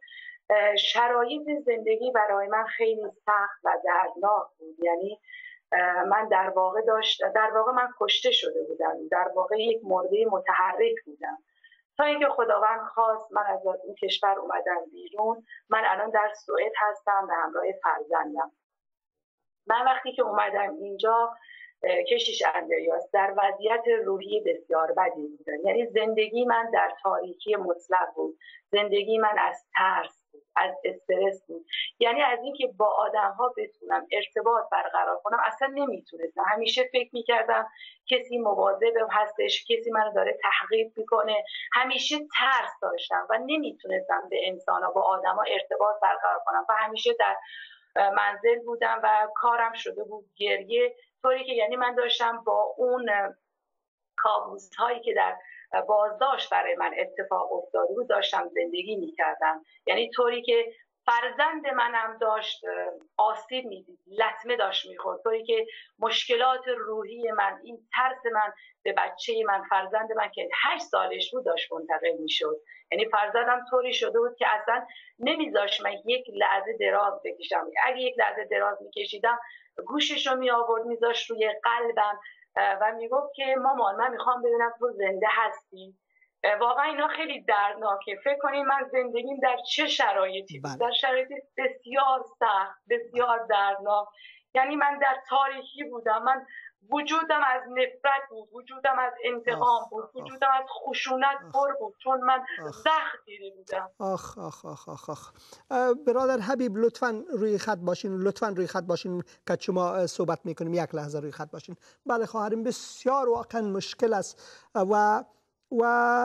[SPEAKER 2] شرایط زندگی برای من خیلی سخت و دردناک بود. یعنی من در واقع داشت در واقع من کشته شده بودم، در واقع یک مرده متحرک بودم، تا اینکه خداوند خواست من از این کشور اومدم بیرون. من الان در سوئد هستم به همراه فرزندم. من وقتی که اومدم اینجا کشیش اندریاس در وضعیت روحی بسیار بدی بودم. یعنی زندگی من در تاریکی مطلق بود، زندگی من از ترس بود، از استرس بود. یعنی از اینکه با آدم ها بتونم ارتباط برقرار کنم اصلا نمیتونستم. همیشه فکر میکردم کسی مواظبم هستش، کسی منو داره تحقیر میکنه. همیشه ترس داشتم و نمیتونستم به انسان ها، با آدم ها ارتباط برقرار کنم و همیشه در منزل بودم و کارم شده بود گریه، طوری که یعنی من داشتم با اون کابوس هایی که در بازداشت برای من اتفاق افتاده بود داشتم زندگی میکردم. یعنی طوری که فرزند منم داشت آسیب میدید، لطمه داشت میخورد، طوری که مشکلات روحی من، این ترس من به بچه من، فرزند من که هشت سالش بود داشت منتقل میشد. یعنی فرزندم طوری شده بود که اصلا نمیذاشت من یک لحظه دراز بکشم. اگه یک لحظه دراز میکشیدم گوشش رو می آورد میذاشت روی قلبم و میگفت که مامان من میخوام ببینم تو زنده هستی. واقعا اینا خیلی دردناکه. فکر کنید من زندگیم در چه شرایطی بود، در شرایط بسیار سخت، بسیار دردناک. یعنی من در تاریکی بودم، من وجودم از نفرت بود، وجودم از انتقام
[SPEAKER 1] آخ،
[SPEAKER 2] بود، وجودم آخ. از خشونت پر بود، چون من زخم دیده بودم.
[SPEAKER 1] آخ آخ آخ آخ آخ برادر حبیب لطفاً روی خط باشین، لطفاً روی خط باشین که شما صحبت میکنیم. یک لحظه روی خط باشین. بله خواهرم، بسیار واقعا مشکل است و و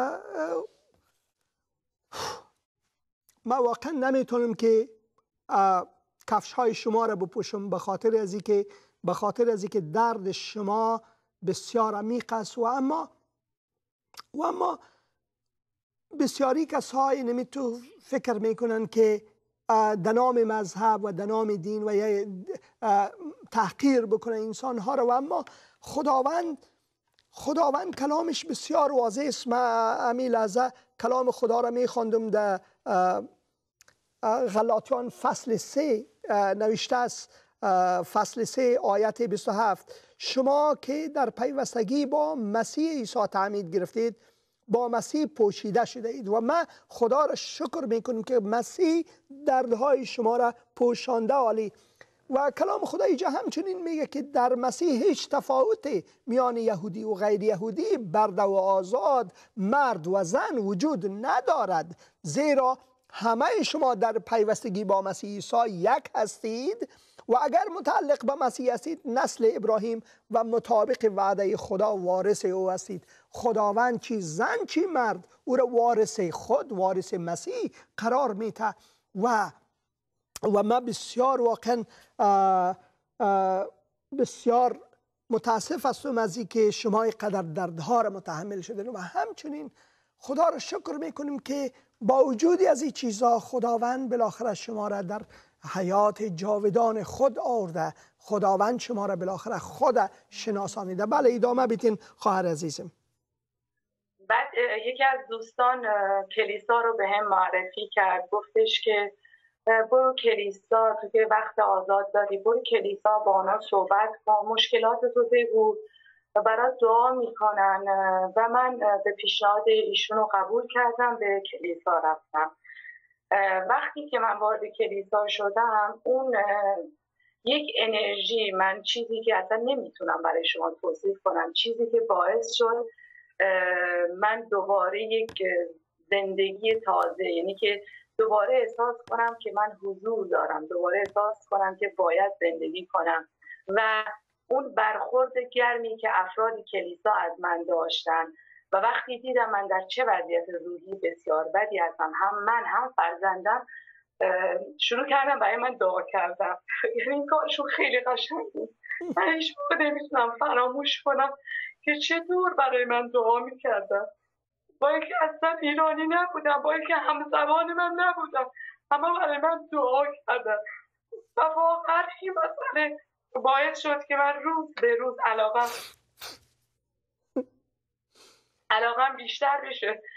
[SPEAKER 1] ما واقعا نمیتونم که کفش های شما را بپوشم به خاطر از اینکه به خاطر از اینکه درد شما بسیار عمیق است و اما و اما بسیاری کسایی نمیتو فکر میکنن که در نام مذهب و در نام دین و تحقیر بکنه انسان ها رو، و اما خداوند خداوند کلامش بسیار واضح است. من امی لحظه کلام خدا را میخواندم در غلاطیان فصل سه نوشته است، فصل سه آیت بیست و هفت: شما که در پیوستگی با مسیح عیسی تعمید گرفتید با مسیح پوشیده شده اید. و من خدا را شکر میکنم که مسیح دردهای شما را پوشانده. عالی. و کلام خدا اینجا همچنین میگه که در مسیح هیچ تفاوت میان یهودی و غیر یهودی، برده و آزاد، مرد و زن وجود ندارد، زیرا همه شما در پیوستگی با مسیح عیسی یک هستید و اگر متعلق به مسیح هستید نسل ابراهیم و مطابق وعده خدا وارث او هستید. خداوند چی زن چی مرد او را وارث خود، وارث مسیح قرار میده. و و من بسیار واقعا بسیار متاسف هستم از اینکه شما اینقدر دردها را متحمل شدین و همچنین خدا را شکر میکنیم که با وجودی از این چیزها خداوند بالاخره شما را در حیات جاودان خود آورده. خداوند شما را بالاخره خود شناسانیده. بله ادامه بیتین خواهر عزیزم.
[SPEAKER 2] بعد یکی از دوستان کلیسا رو به هم معرفی کرد، گفتش که برو کلیسا، تو که وقت آزاد داری برو کلیسا با اونا صحبت کن، مشکلات تو بگو و برات دعا میکنن. و من به پیشنهاد ایشون رو قبول کردم، به کلیسا رفتم. وقتی که من وارد کلیسا شدم اون یک انرژی، من چیزی که اصلا نمیتونم برای شما توصیف کنم، چیزی که باعث شد من دوباره یک زندگی تازه، یعنی که دوباره احساس کنم که من حضور دارم، دوباره احساس کنم که باید زندگی کنم. و اون برخورد گرمی که افراد کلیسا از من داشتن و وقتی دیدم من در چه وضعیت روحی بسیار بدی هستم، هم من هم فرزندم، شروع کردم برای من دعا کردم. یعنی این کارشون خیلی قشنگ بود. من هیچ موقع نمیتونم فراموش کنم که چطور برای من دعا میکردم، با اینکه اصلا ایرانی نبودم، با اینکه همزبان من نبودم، اما برای من دعا کردم. و واقعا این مسئله باعث شد که من روز به روز علاقم علاقم بیشتر بشه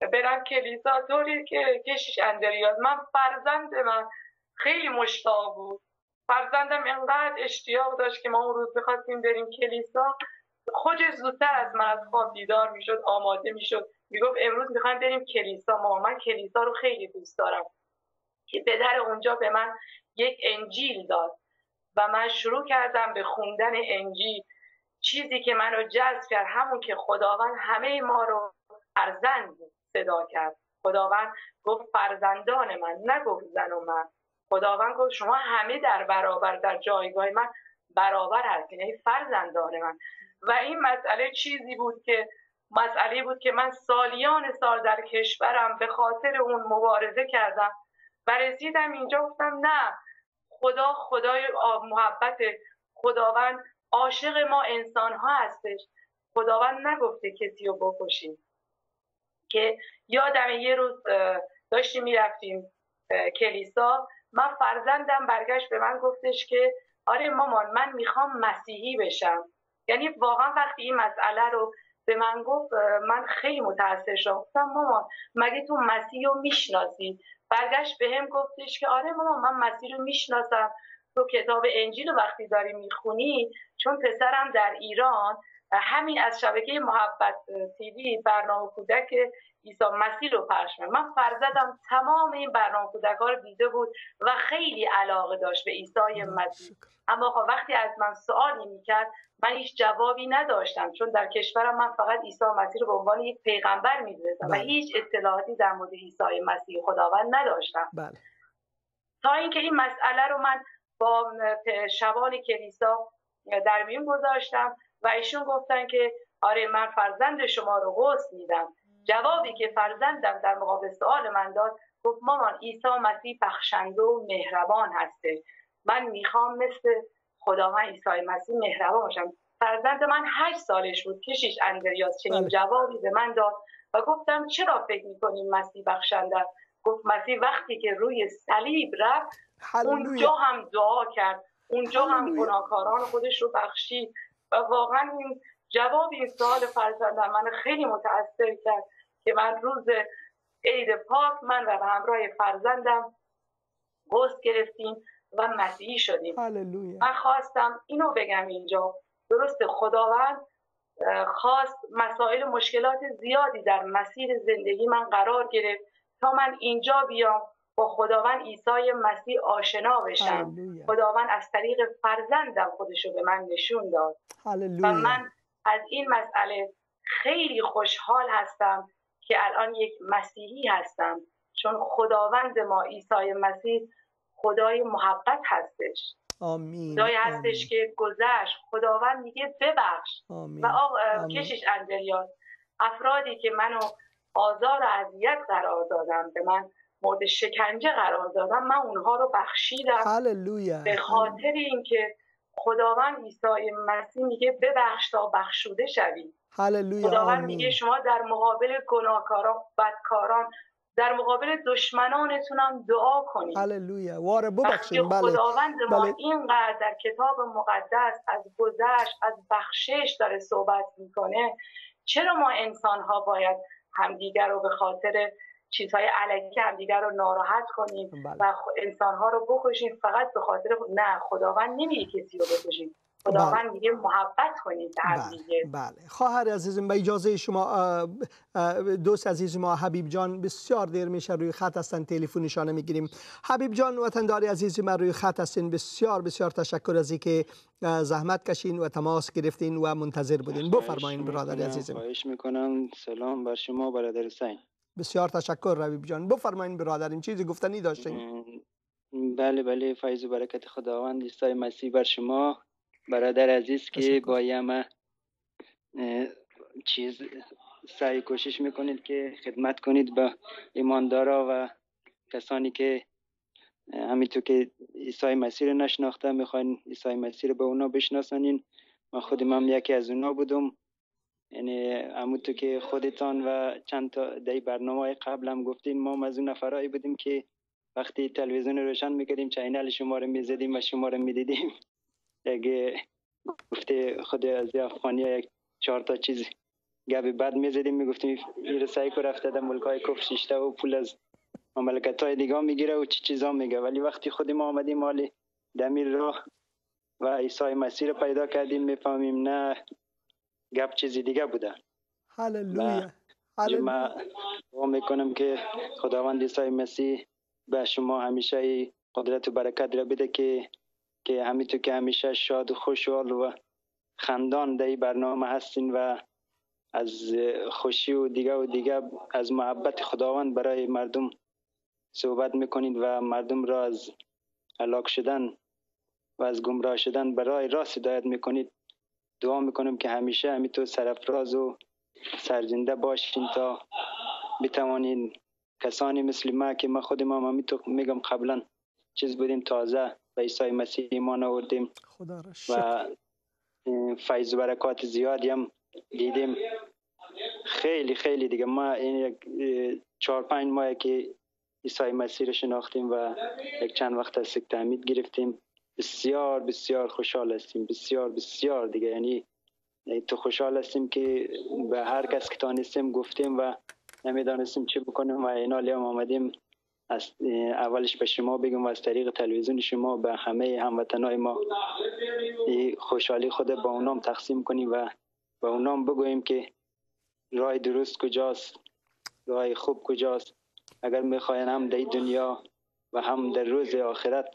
[SPEAKER 2] برم کلیسا، طوری که کشیش اندریاز من فرزند من خیلی مشتاق بود. فرزندم انقدر اشتیاق داشت که ما اون روز بخواستیم بریم کلیسا، خودش زودتر از من از خواب بیدار میشد، آماده میشد، میگفت امروز میخوایم بریم کلیسا. ما من کلیسا رو خیلی دوست دارم. که پدر اونجا به من یک انجیل داد و من شروع کردم به خوندن انجیل. چیزی که منو جذب کرد همون که خداوند همه ما رو فرزند صدا کرد. خداوند گفت فرزندان من، نگفت زن و مرد. خداوند گفت شما همه در برابر در جایگاه من برابر هستین، یعنی فرزندان من. و این مسئله چیزی بود که مسئله بود که من سالیان سال در کشورم به خاطر اون مبارزه کردم و رسیدم اینجا گفتم نه، خدا خدای محبت، خداوند عاشق ما انسان ها هستش. خداوند نگفته کسی رو بکشیم. که یادم یه روز داشتیم میرفتیم کلیسا، من فرزندم برگشت به من گفتش که آره مامان من میخوام مسیحی بشم. یعنی واقعا وقتی این مسئله رو به من گفت من خیلی متاثر شدم. گفتم مامان مگه تو مسیح رو میشناسی؟ برگشت به هم گفتش که آره مامان من مسیح رو میشناسم. تو کتاب انجیل رو وقتی داری میخونی، چون پسرم در ایران همین از شبکه محبت تیوی برنامه کودک عیسی مسیح رو پخش می‌کنه. من فرزندم تمام این برنامه کودک ها رو دیده بود و خیلی علاقه داشت به عیسی مسیح. اما وقتی از من سوالی میکرد من هیچ جوابی نداشتم، چون در کشورم من فقط عیسی مسیح رو به عنوان یک پیغمبر می‌دونستم و هیچ اطلاعاتی در مورد عیسی مسیح خداوند نداشتم.
[SPEAKER 1] بله.
[SPEAKER 2] تا اینکه این مسئله رو من با شبان کلیسا در میون گذاشتم و ایشون گفتن که آره من فرزند شما رو غسل میدم. جوابی که فرزندم در مقابل سوال من داد گفت مامان عیسی مسیح بخشنده و مهربان هسته، من میخوام مثل خداوند عیسی مسیح مهربان باشم. فرزند من هشت سالش بود، کشیش اندریاس چنین جوابی به من داد و گفتم چرا فکر میکنیم مسیح بخشنده؟ گفت مسیح وقتی که روی صلیب رفت اونجا هم دعا کرد، اونجا هم گناهکاران خودش رو بخشید. و واقعا این جواب این سوال فرزندم من خیلی متاثر کرد که من روز عید پاک من و به همراه فرزندم غسل گرفتیم و مسیحی شدیم.
[SPEAKER 1] هللویا.
[SPEAKER 2] من خواستم اینو بگم اینجا، درست خداوند خواست مسائل مشکلات زیادی در مسیر زندگی من قرار گرفت تا من اینجا بیام با خداوند عیسی مسیح آشنا بشم.
[SPEAKER 1] هللویا.
[SPEAKER 2] خداوند از طریق فرزندم خودشو به من نشون داد.
[SPEAKER 1] هللویا.
[SPEAKER 2] و من از این مسئله خیلی خوشحال هستم که الان یک مسیحی هستم، چون خداوند ما عیسی مسیح خدای محبت هستش.
[SPEAKER 1] آمین.
[SPEAKER 2] خدایی هستش آمین. که گذشت خداوند میگه ببخش.
[SPEAKER 1] آمین.
[SPEAKER 2] و آقا کشیش اندریاس، افرادی که منو آزار و اذیت قرار دادن، به من مورد شکنجه قرار دادن، من اونها رو بخشیدم.
[SPEAKER 1] هللویا.
[SPEAKER 2] به خاطر اینکه خداوند عیسی مسیح میگه ببخش تا بخشوده شوی.
[SPEAKER 1] هللویا.
[SPEAKER 2] خداوند
[SPEAKER 1] آمین.
[SPEAKER 2] میگه شما در مقابل گناهکاران، بدکاران، در مقابل دشمنانتون هم دعا کنید.
[SPEAKER 1] هللویا. واره ببخشید. بله.
[SPEAKER 2] خداوند ما
[SPEAKER 1] بله.
[SPEAKER 2] اینقدر در کتاب مقدس از گذشت، از بخشش داره صحبت میکنه، چرا ما انسان ها باید همدیگر رو به خاطر چیزهای علکی همدیگر رو ناراحت کنیم بله. و انسان ها رو بکشیم فقط به خاطر نه، خداوند نمیگه کسی رو بکشیم. خداوند بله. میگه محبت کنید به همدیگه.
[SPEAKER 1] بله. بله. خواهر عزیزم به اجازه شما، دوست عزیز ما حبیب جان بسیار دیر میشه روی خط هستن، تلفنشان میگیریم. حبیب جان وطندار عزیز ما روی خط هستین، بسیار بسیار تشکر از اینکه زحمت کشین و تماس گرفتین و منتظر بودین. بفرمایید برادر عزیزم.
[SPEAKER 3] خواهش میکنم. سلام بر شما برادر حسین.
[SPEAKER 1] بسیار تشکر حبیب جان. بفرمایید برادریم، چیزی گفتنی داشتین؟
[SPEAKER 3] بله بله، فیض و برکت خداوند عیسی مسیح بر شما برادر عزیز که با یمه چیز سعی کوشش میکنید که خدمت کنید به ایماندارا و کسانی که همینطور که عیسی مسیح رو نشناخته میخواین عیسی مسیح رو به اونا بشناسانین. من خودم هم یکی از اونا بودم، یعنی همونطور که خودتان و چند تا دی برنامه قبل هم گفتین، ما از اون نفرایی بودیم که وقتی تلویزیون روشن میکردیم چینل شما رو میزدیم و شما رو میدیدیم. یک گفته خود از افغانی یک چهار تا چیز گپ بد میزدیم، میگفتیم این رسایی که رفته در ملکای کفر شیشته و پول از مملکت های دیگه میگیره و چی چیزا میگه. ولی وقتی خود ما آمدیم مالی دمیر راه و عیسی مسیح رو پیدا کردیم، میفهمیم نه گپ چیزی دیگه بوده.
[SPEAKER 1] هللویا.
[SPEAKER 3] من دعا میکنم که خداوند عیسی مسیح به شما همیشه قدرت و برکت را بده که که همینطور که همیشه شاد و خوشحال و خندان در این برنامه هستین و از خوشی و دیگه و دیگه از محبت خداوند برای مردم صحبت میکنید و مردم را از هلاک شدن و از گمراه شدن برای راست هدایت میکنید. دعا میکنم که همیشه همینطور سرفراز و سرزنده باشین تا بتوانین کسانی مثل ما که ما خود ما همینطور میگم قبلا چیز بودیم، تازه به عیسی مسیح ایمان آوردیم
[SPEAKER 1] خدا را شکر.
[SPEAKER 3] و فیض و برکات زیادی هم دیدیم. خیلی خیلی دیگه ما این یک چهار پنج ماه که عیسی مسیح رو شناختیم و یک چند وقت از سکته امید گرفتیم، بسیار بسیار خوشحال هستیم، بسیار بسیار دیگه. یعنی تو خوشحال هستیم که به هر کس که تانستیم گفتیم و نمیدانستیم چه بکنیم و اینالی هم آمدیم از اولش به شما بگم و از طریق تلویزیون شما به همه هموطنای ما خوشحالی خود با اونام تقسیم کنیم و با اونام بگوییم که راه درست کجاست، راه خوب کجاست. اگر میخواین هم در دنیا و هم در روز آخرت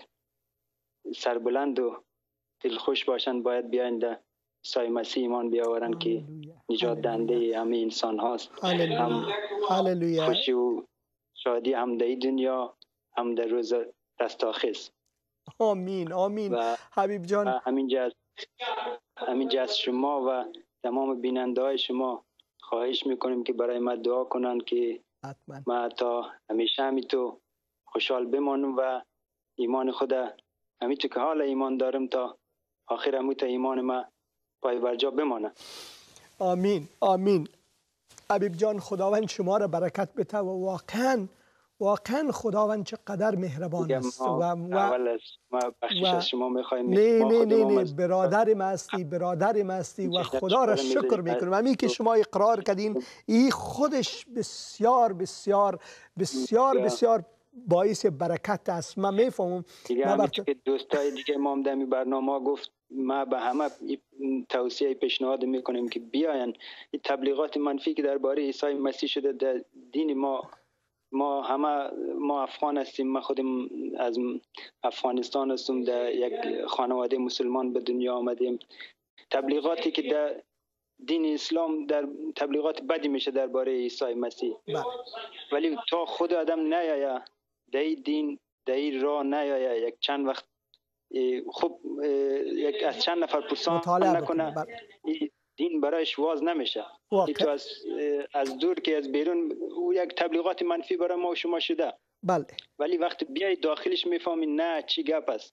[SPEAKER 3] سربلند و دلخوش باشن، باید بیاین در عیسی مسیح ایمان بیاورن که نجات دهنده همه انسان هاست. هم خوشی و شادی هم در دنیا هم در روز رستاخیز.
[SPEAKER 1] آمین آمین. حبیب جان
[SPEAKER 3] همینجا از همینجا از شما و تمام بیننده های شما خواهش میکنیم که برای ما دعا کنن که ما تا همیشه همینطور خوشحال بمانم و ایمان خود همینطور که حال ایمان دارم تا آخر همون ایمان ما پای برجا بمانه.
[SPEAKER 1] آمین آمین. حبیب جان خداوند شما را برکت بده و واقعا واقعا خداوند چقدر مهربان است. و
[SPEAKER 3] اول از ما بخشش از شما میخوایم.
[SPEAKER 1] نه نه نه نه برادرم هستی برادرم هستی و خدا را شکر میکنم. همین که شما اقرار کردین این خودش بسیار بسیار بسیار بسیار باعث برکت است. من میفهمم
[SPEAKER 3] دیگه همین که دوستای دیگه ما هم دمی برنامه گفت، ما به همه توصیه پیشنهاد میکنیم که بیاین این تبلیغات منفی که درباره عیسی مسیح شده در دین ما، ما همه ما افغان هستیم، ما خودم از افغانستان هستم، در یک خانواده مسلمان به دنیا آمدیم. تبلیغاتی که در دین اسلام در تبلیغات بدی میشه درباره عیسی مسیح، ولی تا خود آدم نیاید در این دین در این راه نیاید یک چند وقت خوب یک از چند نفر پرسان نکنه، دین برایش واز نمیشه. تو از از دور که از بیرون او یک تبلیغات منفی برای ما و شما شده،
[SPEAKER 1] بله،
[SPEAKER 3] ولی وقتی بیای داخلش میفهمی نه چی گپ است.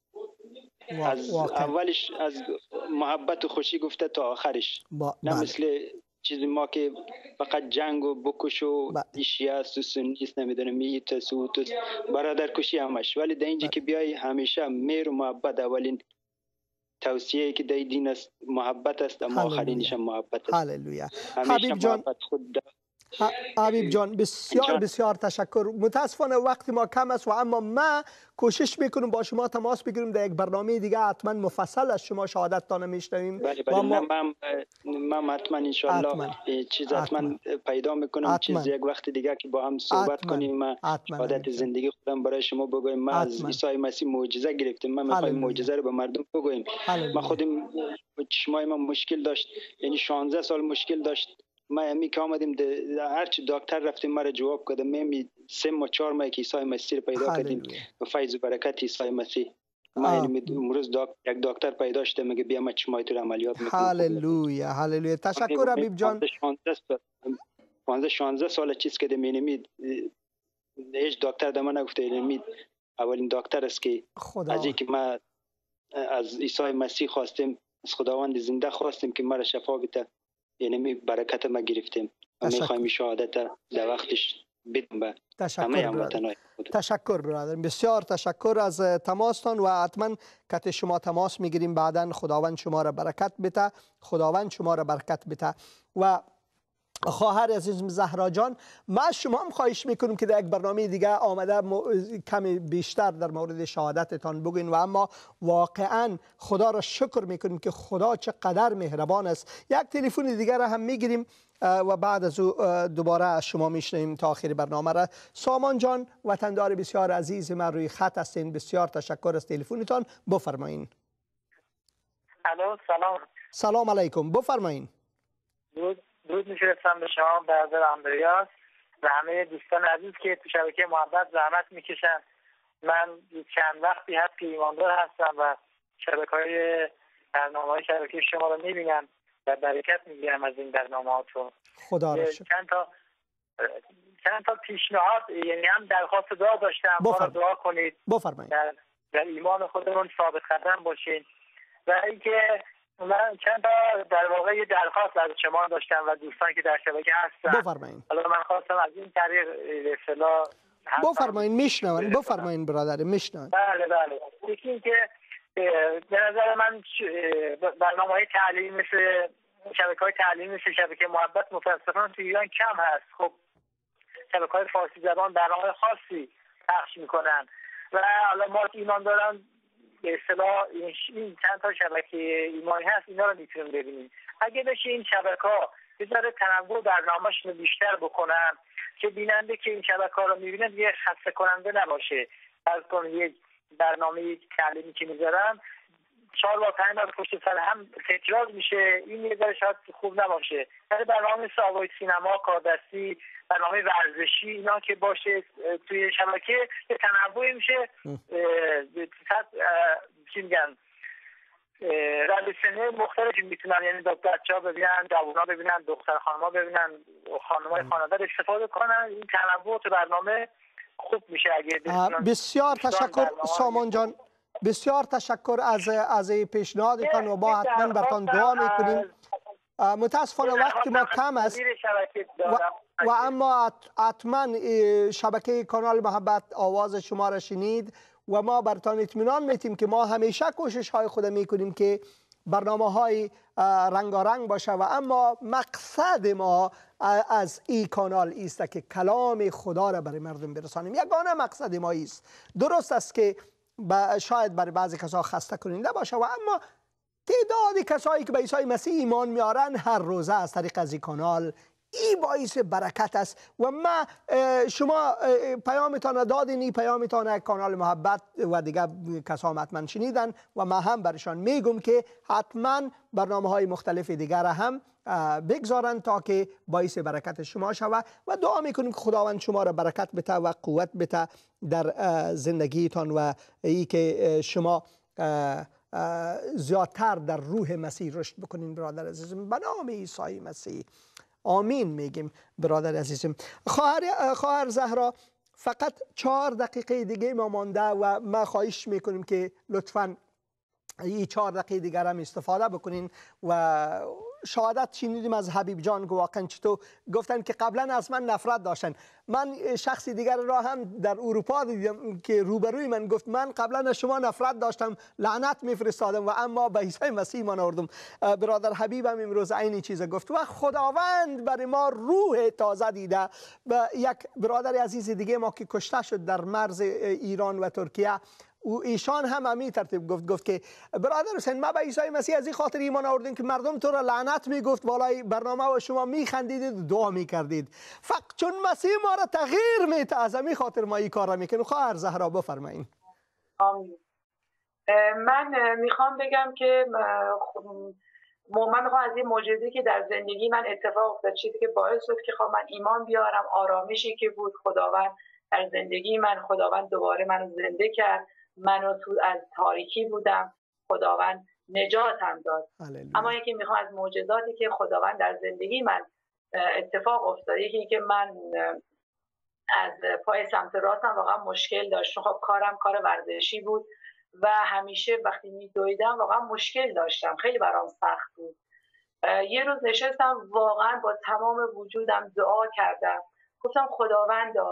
[SPEAKER 3] از واقع. اولش از محبت و خوشی گفته تا آخرش با... نه بله. مثل چیزی ما که فقط جنگ و بکش و شیعه است و سنی است، نمیدونم می تسو تو برادر کشی همش. ولی در اینجا که بیای همیشه مهر و محبت اولین توصیه که در دین است محبت است، اما آخرینش هم محبت است.
[SPEAKER 1] هللویا. حبیب جان خود حبیب جان بسیار بسیار تشکر. متاسفانه وقت ما کم است و اما ما کوشش میکنیم با شما تماس بگیریم در یک برنامه دیگه حتما مفصل از شما شهادت تا نمیشنویم.
[SPEAKER 3] بله بله ما... من من حتما ان شاء الله چیز حتما پیدا میکنم، چیز یک وقت دیگه که با هم صحبت کنیم. ما شهادت زندگی خودم برای شما بگویم. ما از عیسی مسیح معجزه گرفتیم، ما میخوایم معجزه رو به مردم بگویم. ما خودم چشمای ما مشکل داشت، یعنی شانزده سال مشکل داشت. ما همی که آمدیم هر چی دکتر رفتیم مرا جواب کردم. می سه ما چهار ماه که عیسی مسیح پیدا کردیم به فیض و برکت عیسی مسیح. ما امروز یک دکتر پیدا شده میگه بیا ما چشمای تو عملیات میکنم.
[SPEAKER 1] هللویا هللویا. تشکر حبیب جان.
[SPEAKER 3] پانزده شانزده سال چیز کردم، یعنی هیچ دکتر دم نگفته. یعنی اولین دکتر است که خدا. از اینکه ما از عیسی مسیح خواستیم، از خداوند زنده خواستیم که مرا شفا بده، یعنی برکت ما گرفتیم و میخوایم شهادت در وقتش بدیم به همه هموطنان.
[SPEAKER 1] تشکر برادر، بسیار تشکر از تماستان و حتما کت شما تماس میگیریم بعدا. خداوند شما را برکت بده، خداوند شما را برکت بده. و خواهر عزیزم زهرا جان، ما شما هم خواهش میکنیم که در یک برنامه دیگه آمده کمی بیشتر در مورد شهادتتان بگوین و اما واقعا خدا را شکر میکنیم که خدا چقدر مهربان است. یک تلفن دیگر را هم میگیریم و بعد از او دوباره از شما میشنیم تا آخر برنامه را. سامان جان وطندار بسیار عزیز من روی خط هستین، بسیار تشکر از تلفنتان، بفرمایین.
[SPEAKER 4] الو سلام.
[SPEAKER 1] سلام علیکم، بفرمایین.
[SPEAKER 4] درود درود میفرستم به شما برادر اندریاس و همه دوستان عزیز که تو شبکه محبت زحمت میکشن. من چند وقتی هست که ایماندار هستم و شبکه‌های برنامه‌های شبکه شما رو میبینم و برکت میگیرم از این برنامه‌هاتون.
[SPEAKER 1] خدا را شکر.
[SPEAKER 4] چند تا چند تا پیشنهاد، یعنی هم درخواست دعا داشتم، ما رو دعا کنید.
[SPEAKER 1] بفرمایید.
[SPEAKER 4] در, در ایمان خودمون ثابت قدم باشین و اینکه من چند تا در واقع درخواست از شما داشتم و دوستان که در شبکه هستن.
[SPEAKER 1] بفرمایید.
[SPEAKER 4] حالا من خواستم از این طریق به اصطلاح
[SPEAKER 1] بفرمایید. میشنون بفرمایید برادر، میشنون.
[SPEAKER 4] بله بله. یکی اینکه به نظر من برنامه‌های تعلیمی مثل شبکه‌های تعلیمی مثل شبکه محبت متأسفانه تو ایران کم هست. خب شبکه‌های فارسی زبان برنامه خاصی پخش میکنن و حالا ما ایمان دارن به اصطلاح این چند تا شبکه ایمانی هست، اینا رو میتونیم ببینیم. اگه بشه این شبکه‌ها بذاره تنوع برنامه‌شون رو بیشتر بکنن که بیننده که این شبکه‌ها رو میبینه دیگه خسته کننده نباشه. فرض کن یک برنامه تعلیمی که میذارن چهار بار پنج بار پشت سر هم تکرار میشه، این یه ذره شاید خوب نباشه. ولی برنامه مثل آوای سینما، کاردستی، برنامه ورزشی، اینا که باشه توی شبکه یه تنوعی میشه. چی میگن رد سنی مختلفی میتونن، یعنی بچه‌ها ببینن، جوونا ببینن، دختر خانم‌ها ببینن، خانم‌های خانواده استفاده کنن. این تنوع تو برنامه خوب میشه اگه
[SPEAKER 1] بسیار تشکر سامان جان، بسیار تشکر از از پیشنهادتان و با حتما براتون دعا میکنیم. متاسفانه وقت ما کم است و, و اما حتما شبکه کانال محبت آواز شما را شنید و ما براتون اطمینان میتیم که ما همیشه کوشش های خود میکنیم که برنامه های رنگارنگ باشه و اما مقصد ما از این کانال است که کلام خدا را برای مردم برسانیم. یگانه مقصد ما است. درست است که شاید برای بعضی کسا خسته کننده باشه و اما تعداد کسایی که به عیسی مسیح ایمان میارن هر روزه از طریق از این کانال این باعث برکت است و ما شما پیامتان دادین، این پیامتان کانال محبت و دیگه کسا حتما شنیدن و ما هم برشان میگم که حتما برنامه های مختلف دیگر هم بگذارن تا که باعث برکت شما شود و دعا میکنیم که خداوند شما را برکت بده و قوت بده در زندگیتان و ای که شما زیادتر در روح مسیح رشد بکنین. برادر عزیزم به نام عیسی مسیح آمین میگیم. برادر عزیزم خواهر خواهر زهرا، فقط چهار دقیقه دیگه ما مانده و ما خواهش میکنیم که لطفاً این چهار دقیقه دیگر هم استفاده بکنین و شهادت شنیدیم از حبیب جان که واقعا چطور گفتن که قبلا از من نفرت داشتن. من شخصی دیگر را هم در اروپا دیدم که روبروی من گفت من قبلا از شما نفرت داشتم، لعنت میفرستادم و اما به عیسی مسیح ایمان آوردم. برادر حبیب هم امروز عین چیز گفت و خداوند برای ما روح تازه دیده. و یک برادر عزیز دیگه ما که کشته شد در مرز ایران و ترکیه، و ایشان هم همین ترتیب گفت گفت که برادر حسین ما به عیسی مسیح از این خاطر ایمان آوردیم که مردم تو را لعنت میگفت، بالای برنامه و شما میخندیدید و دعا میکردید، فقط چون مسیح ما را تغییر میده از همین خاطر ما این کار را میکنیم. خواهر زهرا بفرمایید.
[SPEAKER 2] آمین. من میخوام بگم که من میخوام از این معجزه‌ای که در زندگی من اتفاق افتاد، چیزی که باعث شد که خب من ایمان بیارم، آرامشی که بود خداوند در زندگی من، خداوند دوباره منو زنده کرد، منو تو از تاریکی بودم، خداوند نجاتم داد. اما یکی میخوام از معجزاتی که خداوند در زندگی من اتفاق افتاد، یکی که من از پای سمت راستم واقعا مشکل داشتم. خب کارم کار ورزشی بود و همیشه وقتی میدویدم واقعا مشکل داشتم، خیلی برام سخت بود. یه روز نشستم واقعا با تمام وجودم دعا کردم، گفتم خداوندا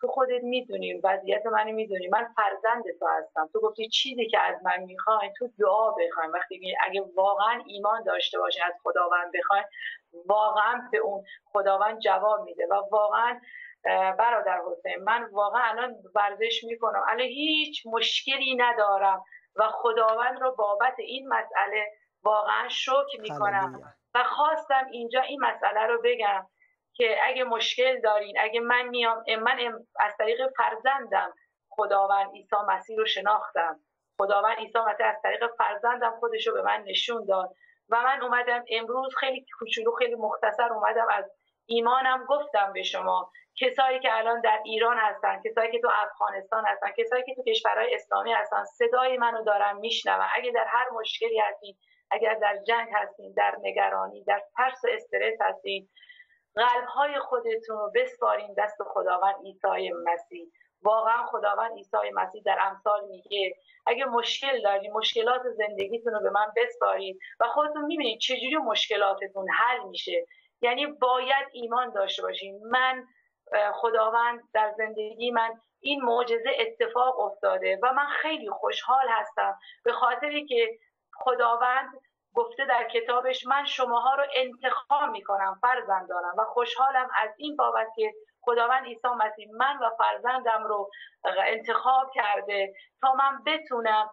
[SPEAKER 2] تو خودت میدونی، وضعیت منو میدونی، من فرزند تو هستم. تو گفتی چیزی که از من میخواین تو دعا بخواین. وقتی اگه واقعا ایمان داشته باشین از خداوند بخواین، واقعا به اون خداوند جواب میده. و واقعا برادر حسین، من واقعا الان ورزش میکنم، الان هیچ مشکلی ندارم و خداوند رو بابت این مسئله واقعا شکر میکنم. و خواستم اینجا این مسئله رو بگم که اگه مشکل دارین، اگه من میام، من از طریق فرزندم خداوند عیسی مسیح رو شناختم. خداوند عیسی مسیح از طریق فرزندم خودش رو به من نشون داد و من اومدم امروز خیلی کوچولو، خیلی مختصر اومدم از ایمانم گفتم به شما. کسایی که الان در ایران هستن، کسایی که تو افغانستان هستن، کسایی که تو کشورهای اسلامی هستن، صدای منو دارن میشنون. اگه در هر مشکلی هستین، اگر در جنگ هستین، در نگرانی، در ترس و استرس هستین، قلب‌های خودتون رو بسپارین دست خداوند عیسی مسیح. واقعا خداوند عیسی مسیح در امثال میگه اگه مشکل دارین، مشکلات زندگیتون رو به من بسپارید و خودتون میبینید چجوری مشکلاتتون حل میشه. یعنی باید ایمان داشته باشین. من خداوند در زندگی من این معجزه اتفاق افتاده و من خیلی خوشحال هستم به خاطری که خداوند گفته در کتابش من شماها رو انتخاب میکنم فرزندانم و خوشحالم از این بابت که خداوند عیسی مسیح من و فرزندم رو انتخاب کرده تا من بتونم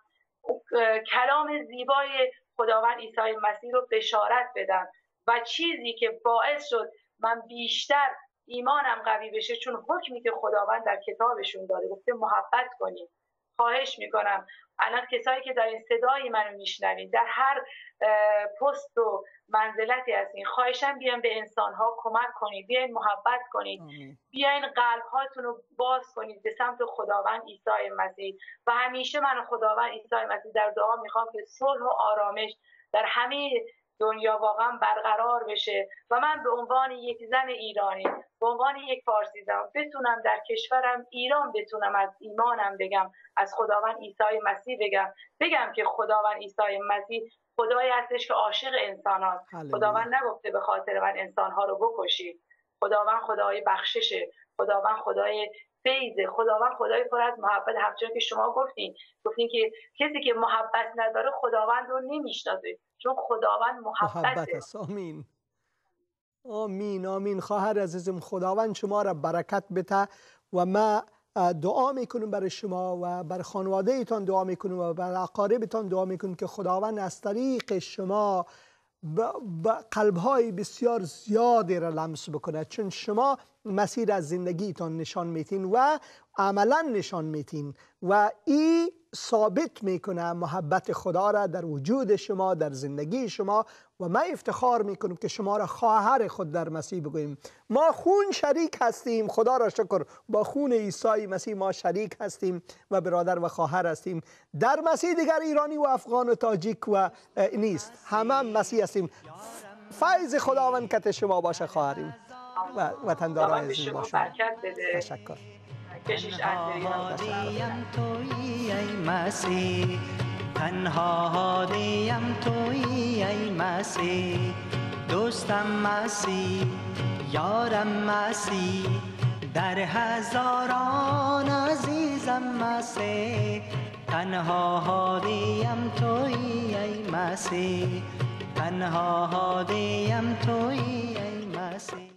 [SPEAKER 2] کلام زیبای خداوند عیسی مسیح رو بشارت بدم. و چیزی که باعث شد من بیشتر ایمانم قوی بشه، چون حکمی که خداوند در کتابشون داده، گفته محبت کنید. خواهش میکنم الان کسایی که در این صدای منو میشنوین، در هر پست و منزلتی هستین، خواهشاً بیاین به انسانها کمک کنید، بیاین محبت کنید، بیاین قلبهاتون رو باز کنید به سمت خداوند عیسی مسیح. و همیشه من خداوند عیسی مسیح در دعا میخوام که صلح و آرامش در همه دنیا واقعا برقرار بشه و من به عنوان یک زن ایرانی، به عنوان یک فارسی زن بتونم در کشورم ایران بتونم از ایمانم بگم، از خداوند عیسی مسیح بگم بگم که خداوند عیسی مسیح خدایی هستش که عاشق انسان هاست. خداوند نگفته به خاطر من انسانها رو بکشید. خداوند خدای بخششه، خداوند خدای فیضه، خداوند خدای پر از محبت. همچنان که شما گفتین گفتین که کسی که محبت نداره خداوند رو نمیشناسه، چون خداوند محبته.
[SPEAKER 1] محبت است. آمین آمین آمین. خواهر عزیزم، خداوند شما را برکت بده و ما دعا میکنیم برای شما و بر خانواده ایتان دعا میکنیم و بر اقاربتان دعا میکنیم که خداوند از طریق شما قلب‌های بسیار زیادی را لمس بکنه، چون شما مسیر از زندگیتان نشان میتین و عملا نشان میتین و این ثابت میکنه محبت خدا را در وجود شما، در زندگی شما. و من افتخار میکنم که شما را خواهر خود در مسیح بگوییم. ما خون شریک هستیم، خدا را شکر، با خون عیسی مسیح ما شریک هستیم و برادر و خواهر هستیم. در مسیح دیگر ایرانی و افغان و تاجیک و نیست، همه مسیح هستیم. فیض خداوند کت شما باشه خواهریم و وطنداران عزیز باشه. تشکر.
[SPEAKER 5] هادیم تویی ای مسیح، تنها هادیم تویی ای مسیح، دوستم مسیح، یارم مسیح، در هزاران عزیزم مسیح، تنها هادیم تویی ای مسیح، تنها هادیم تویی ای مسیح.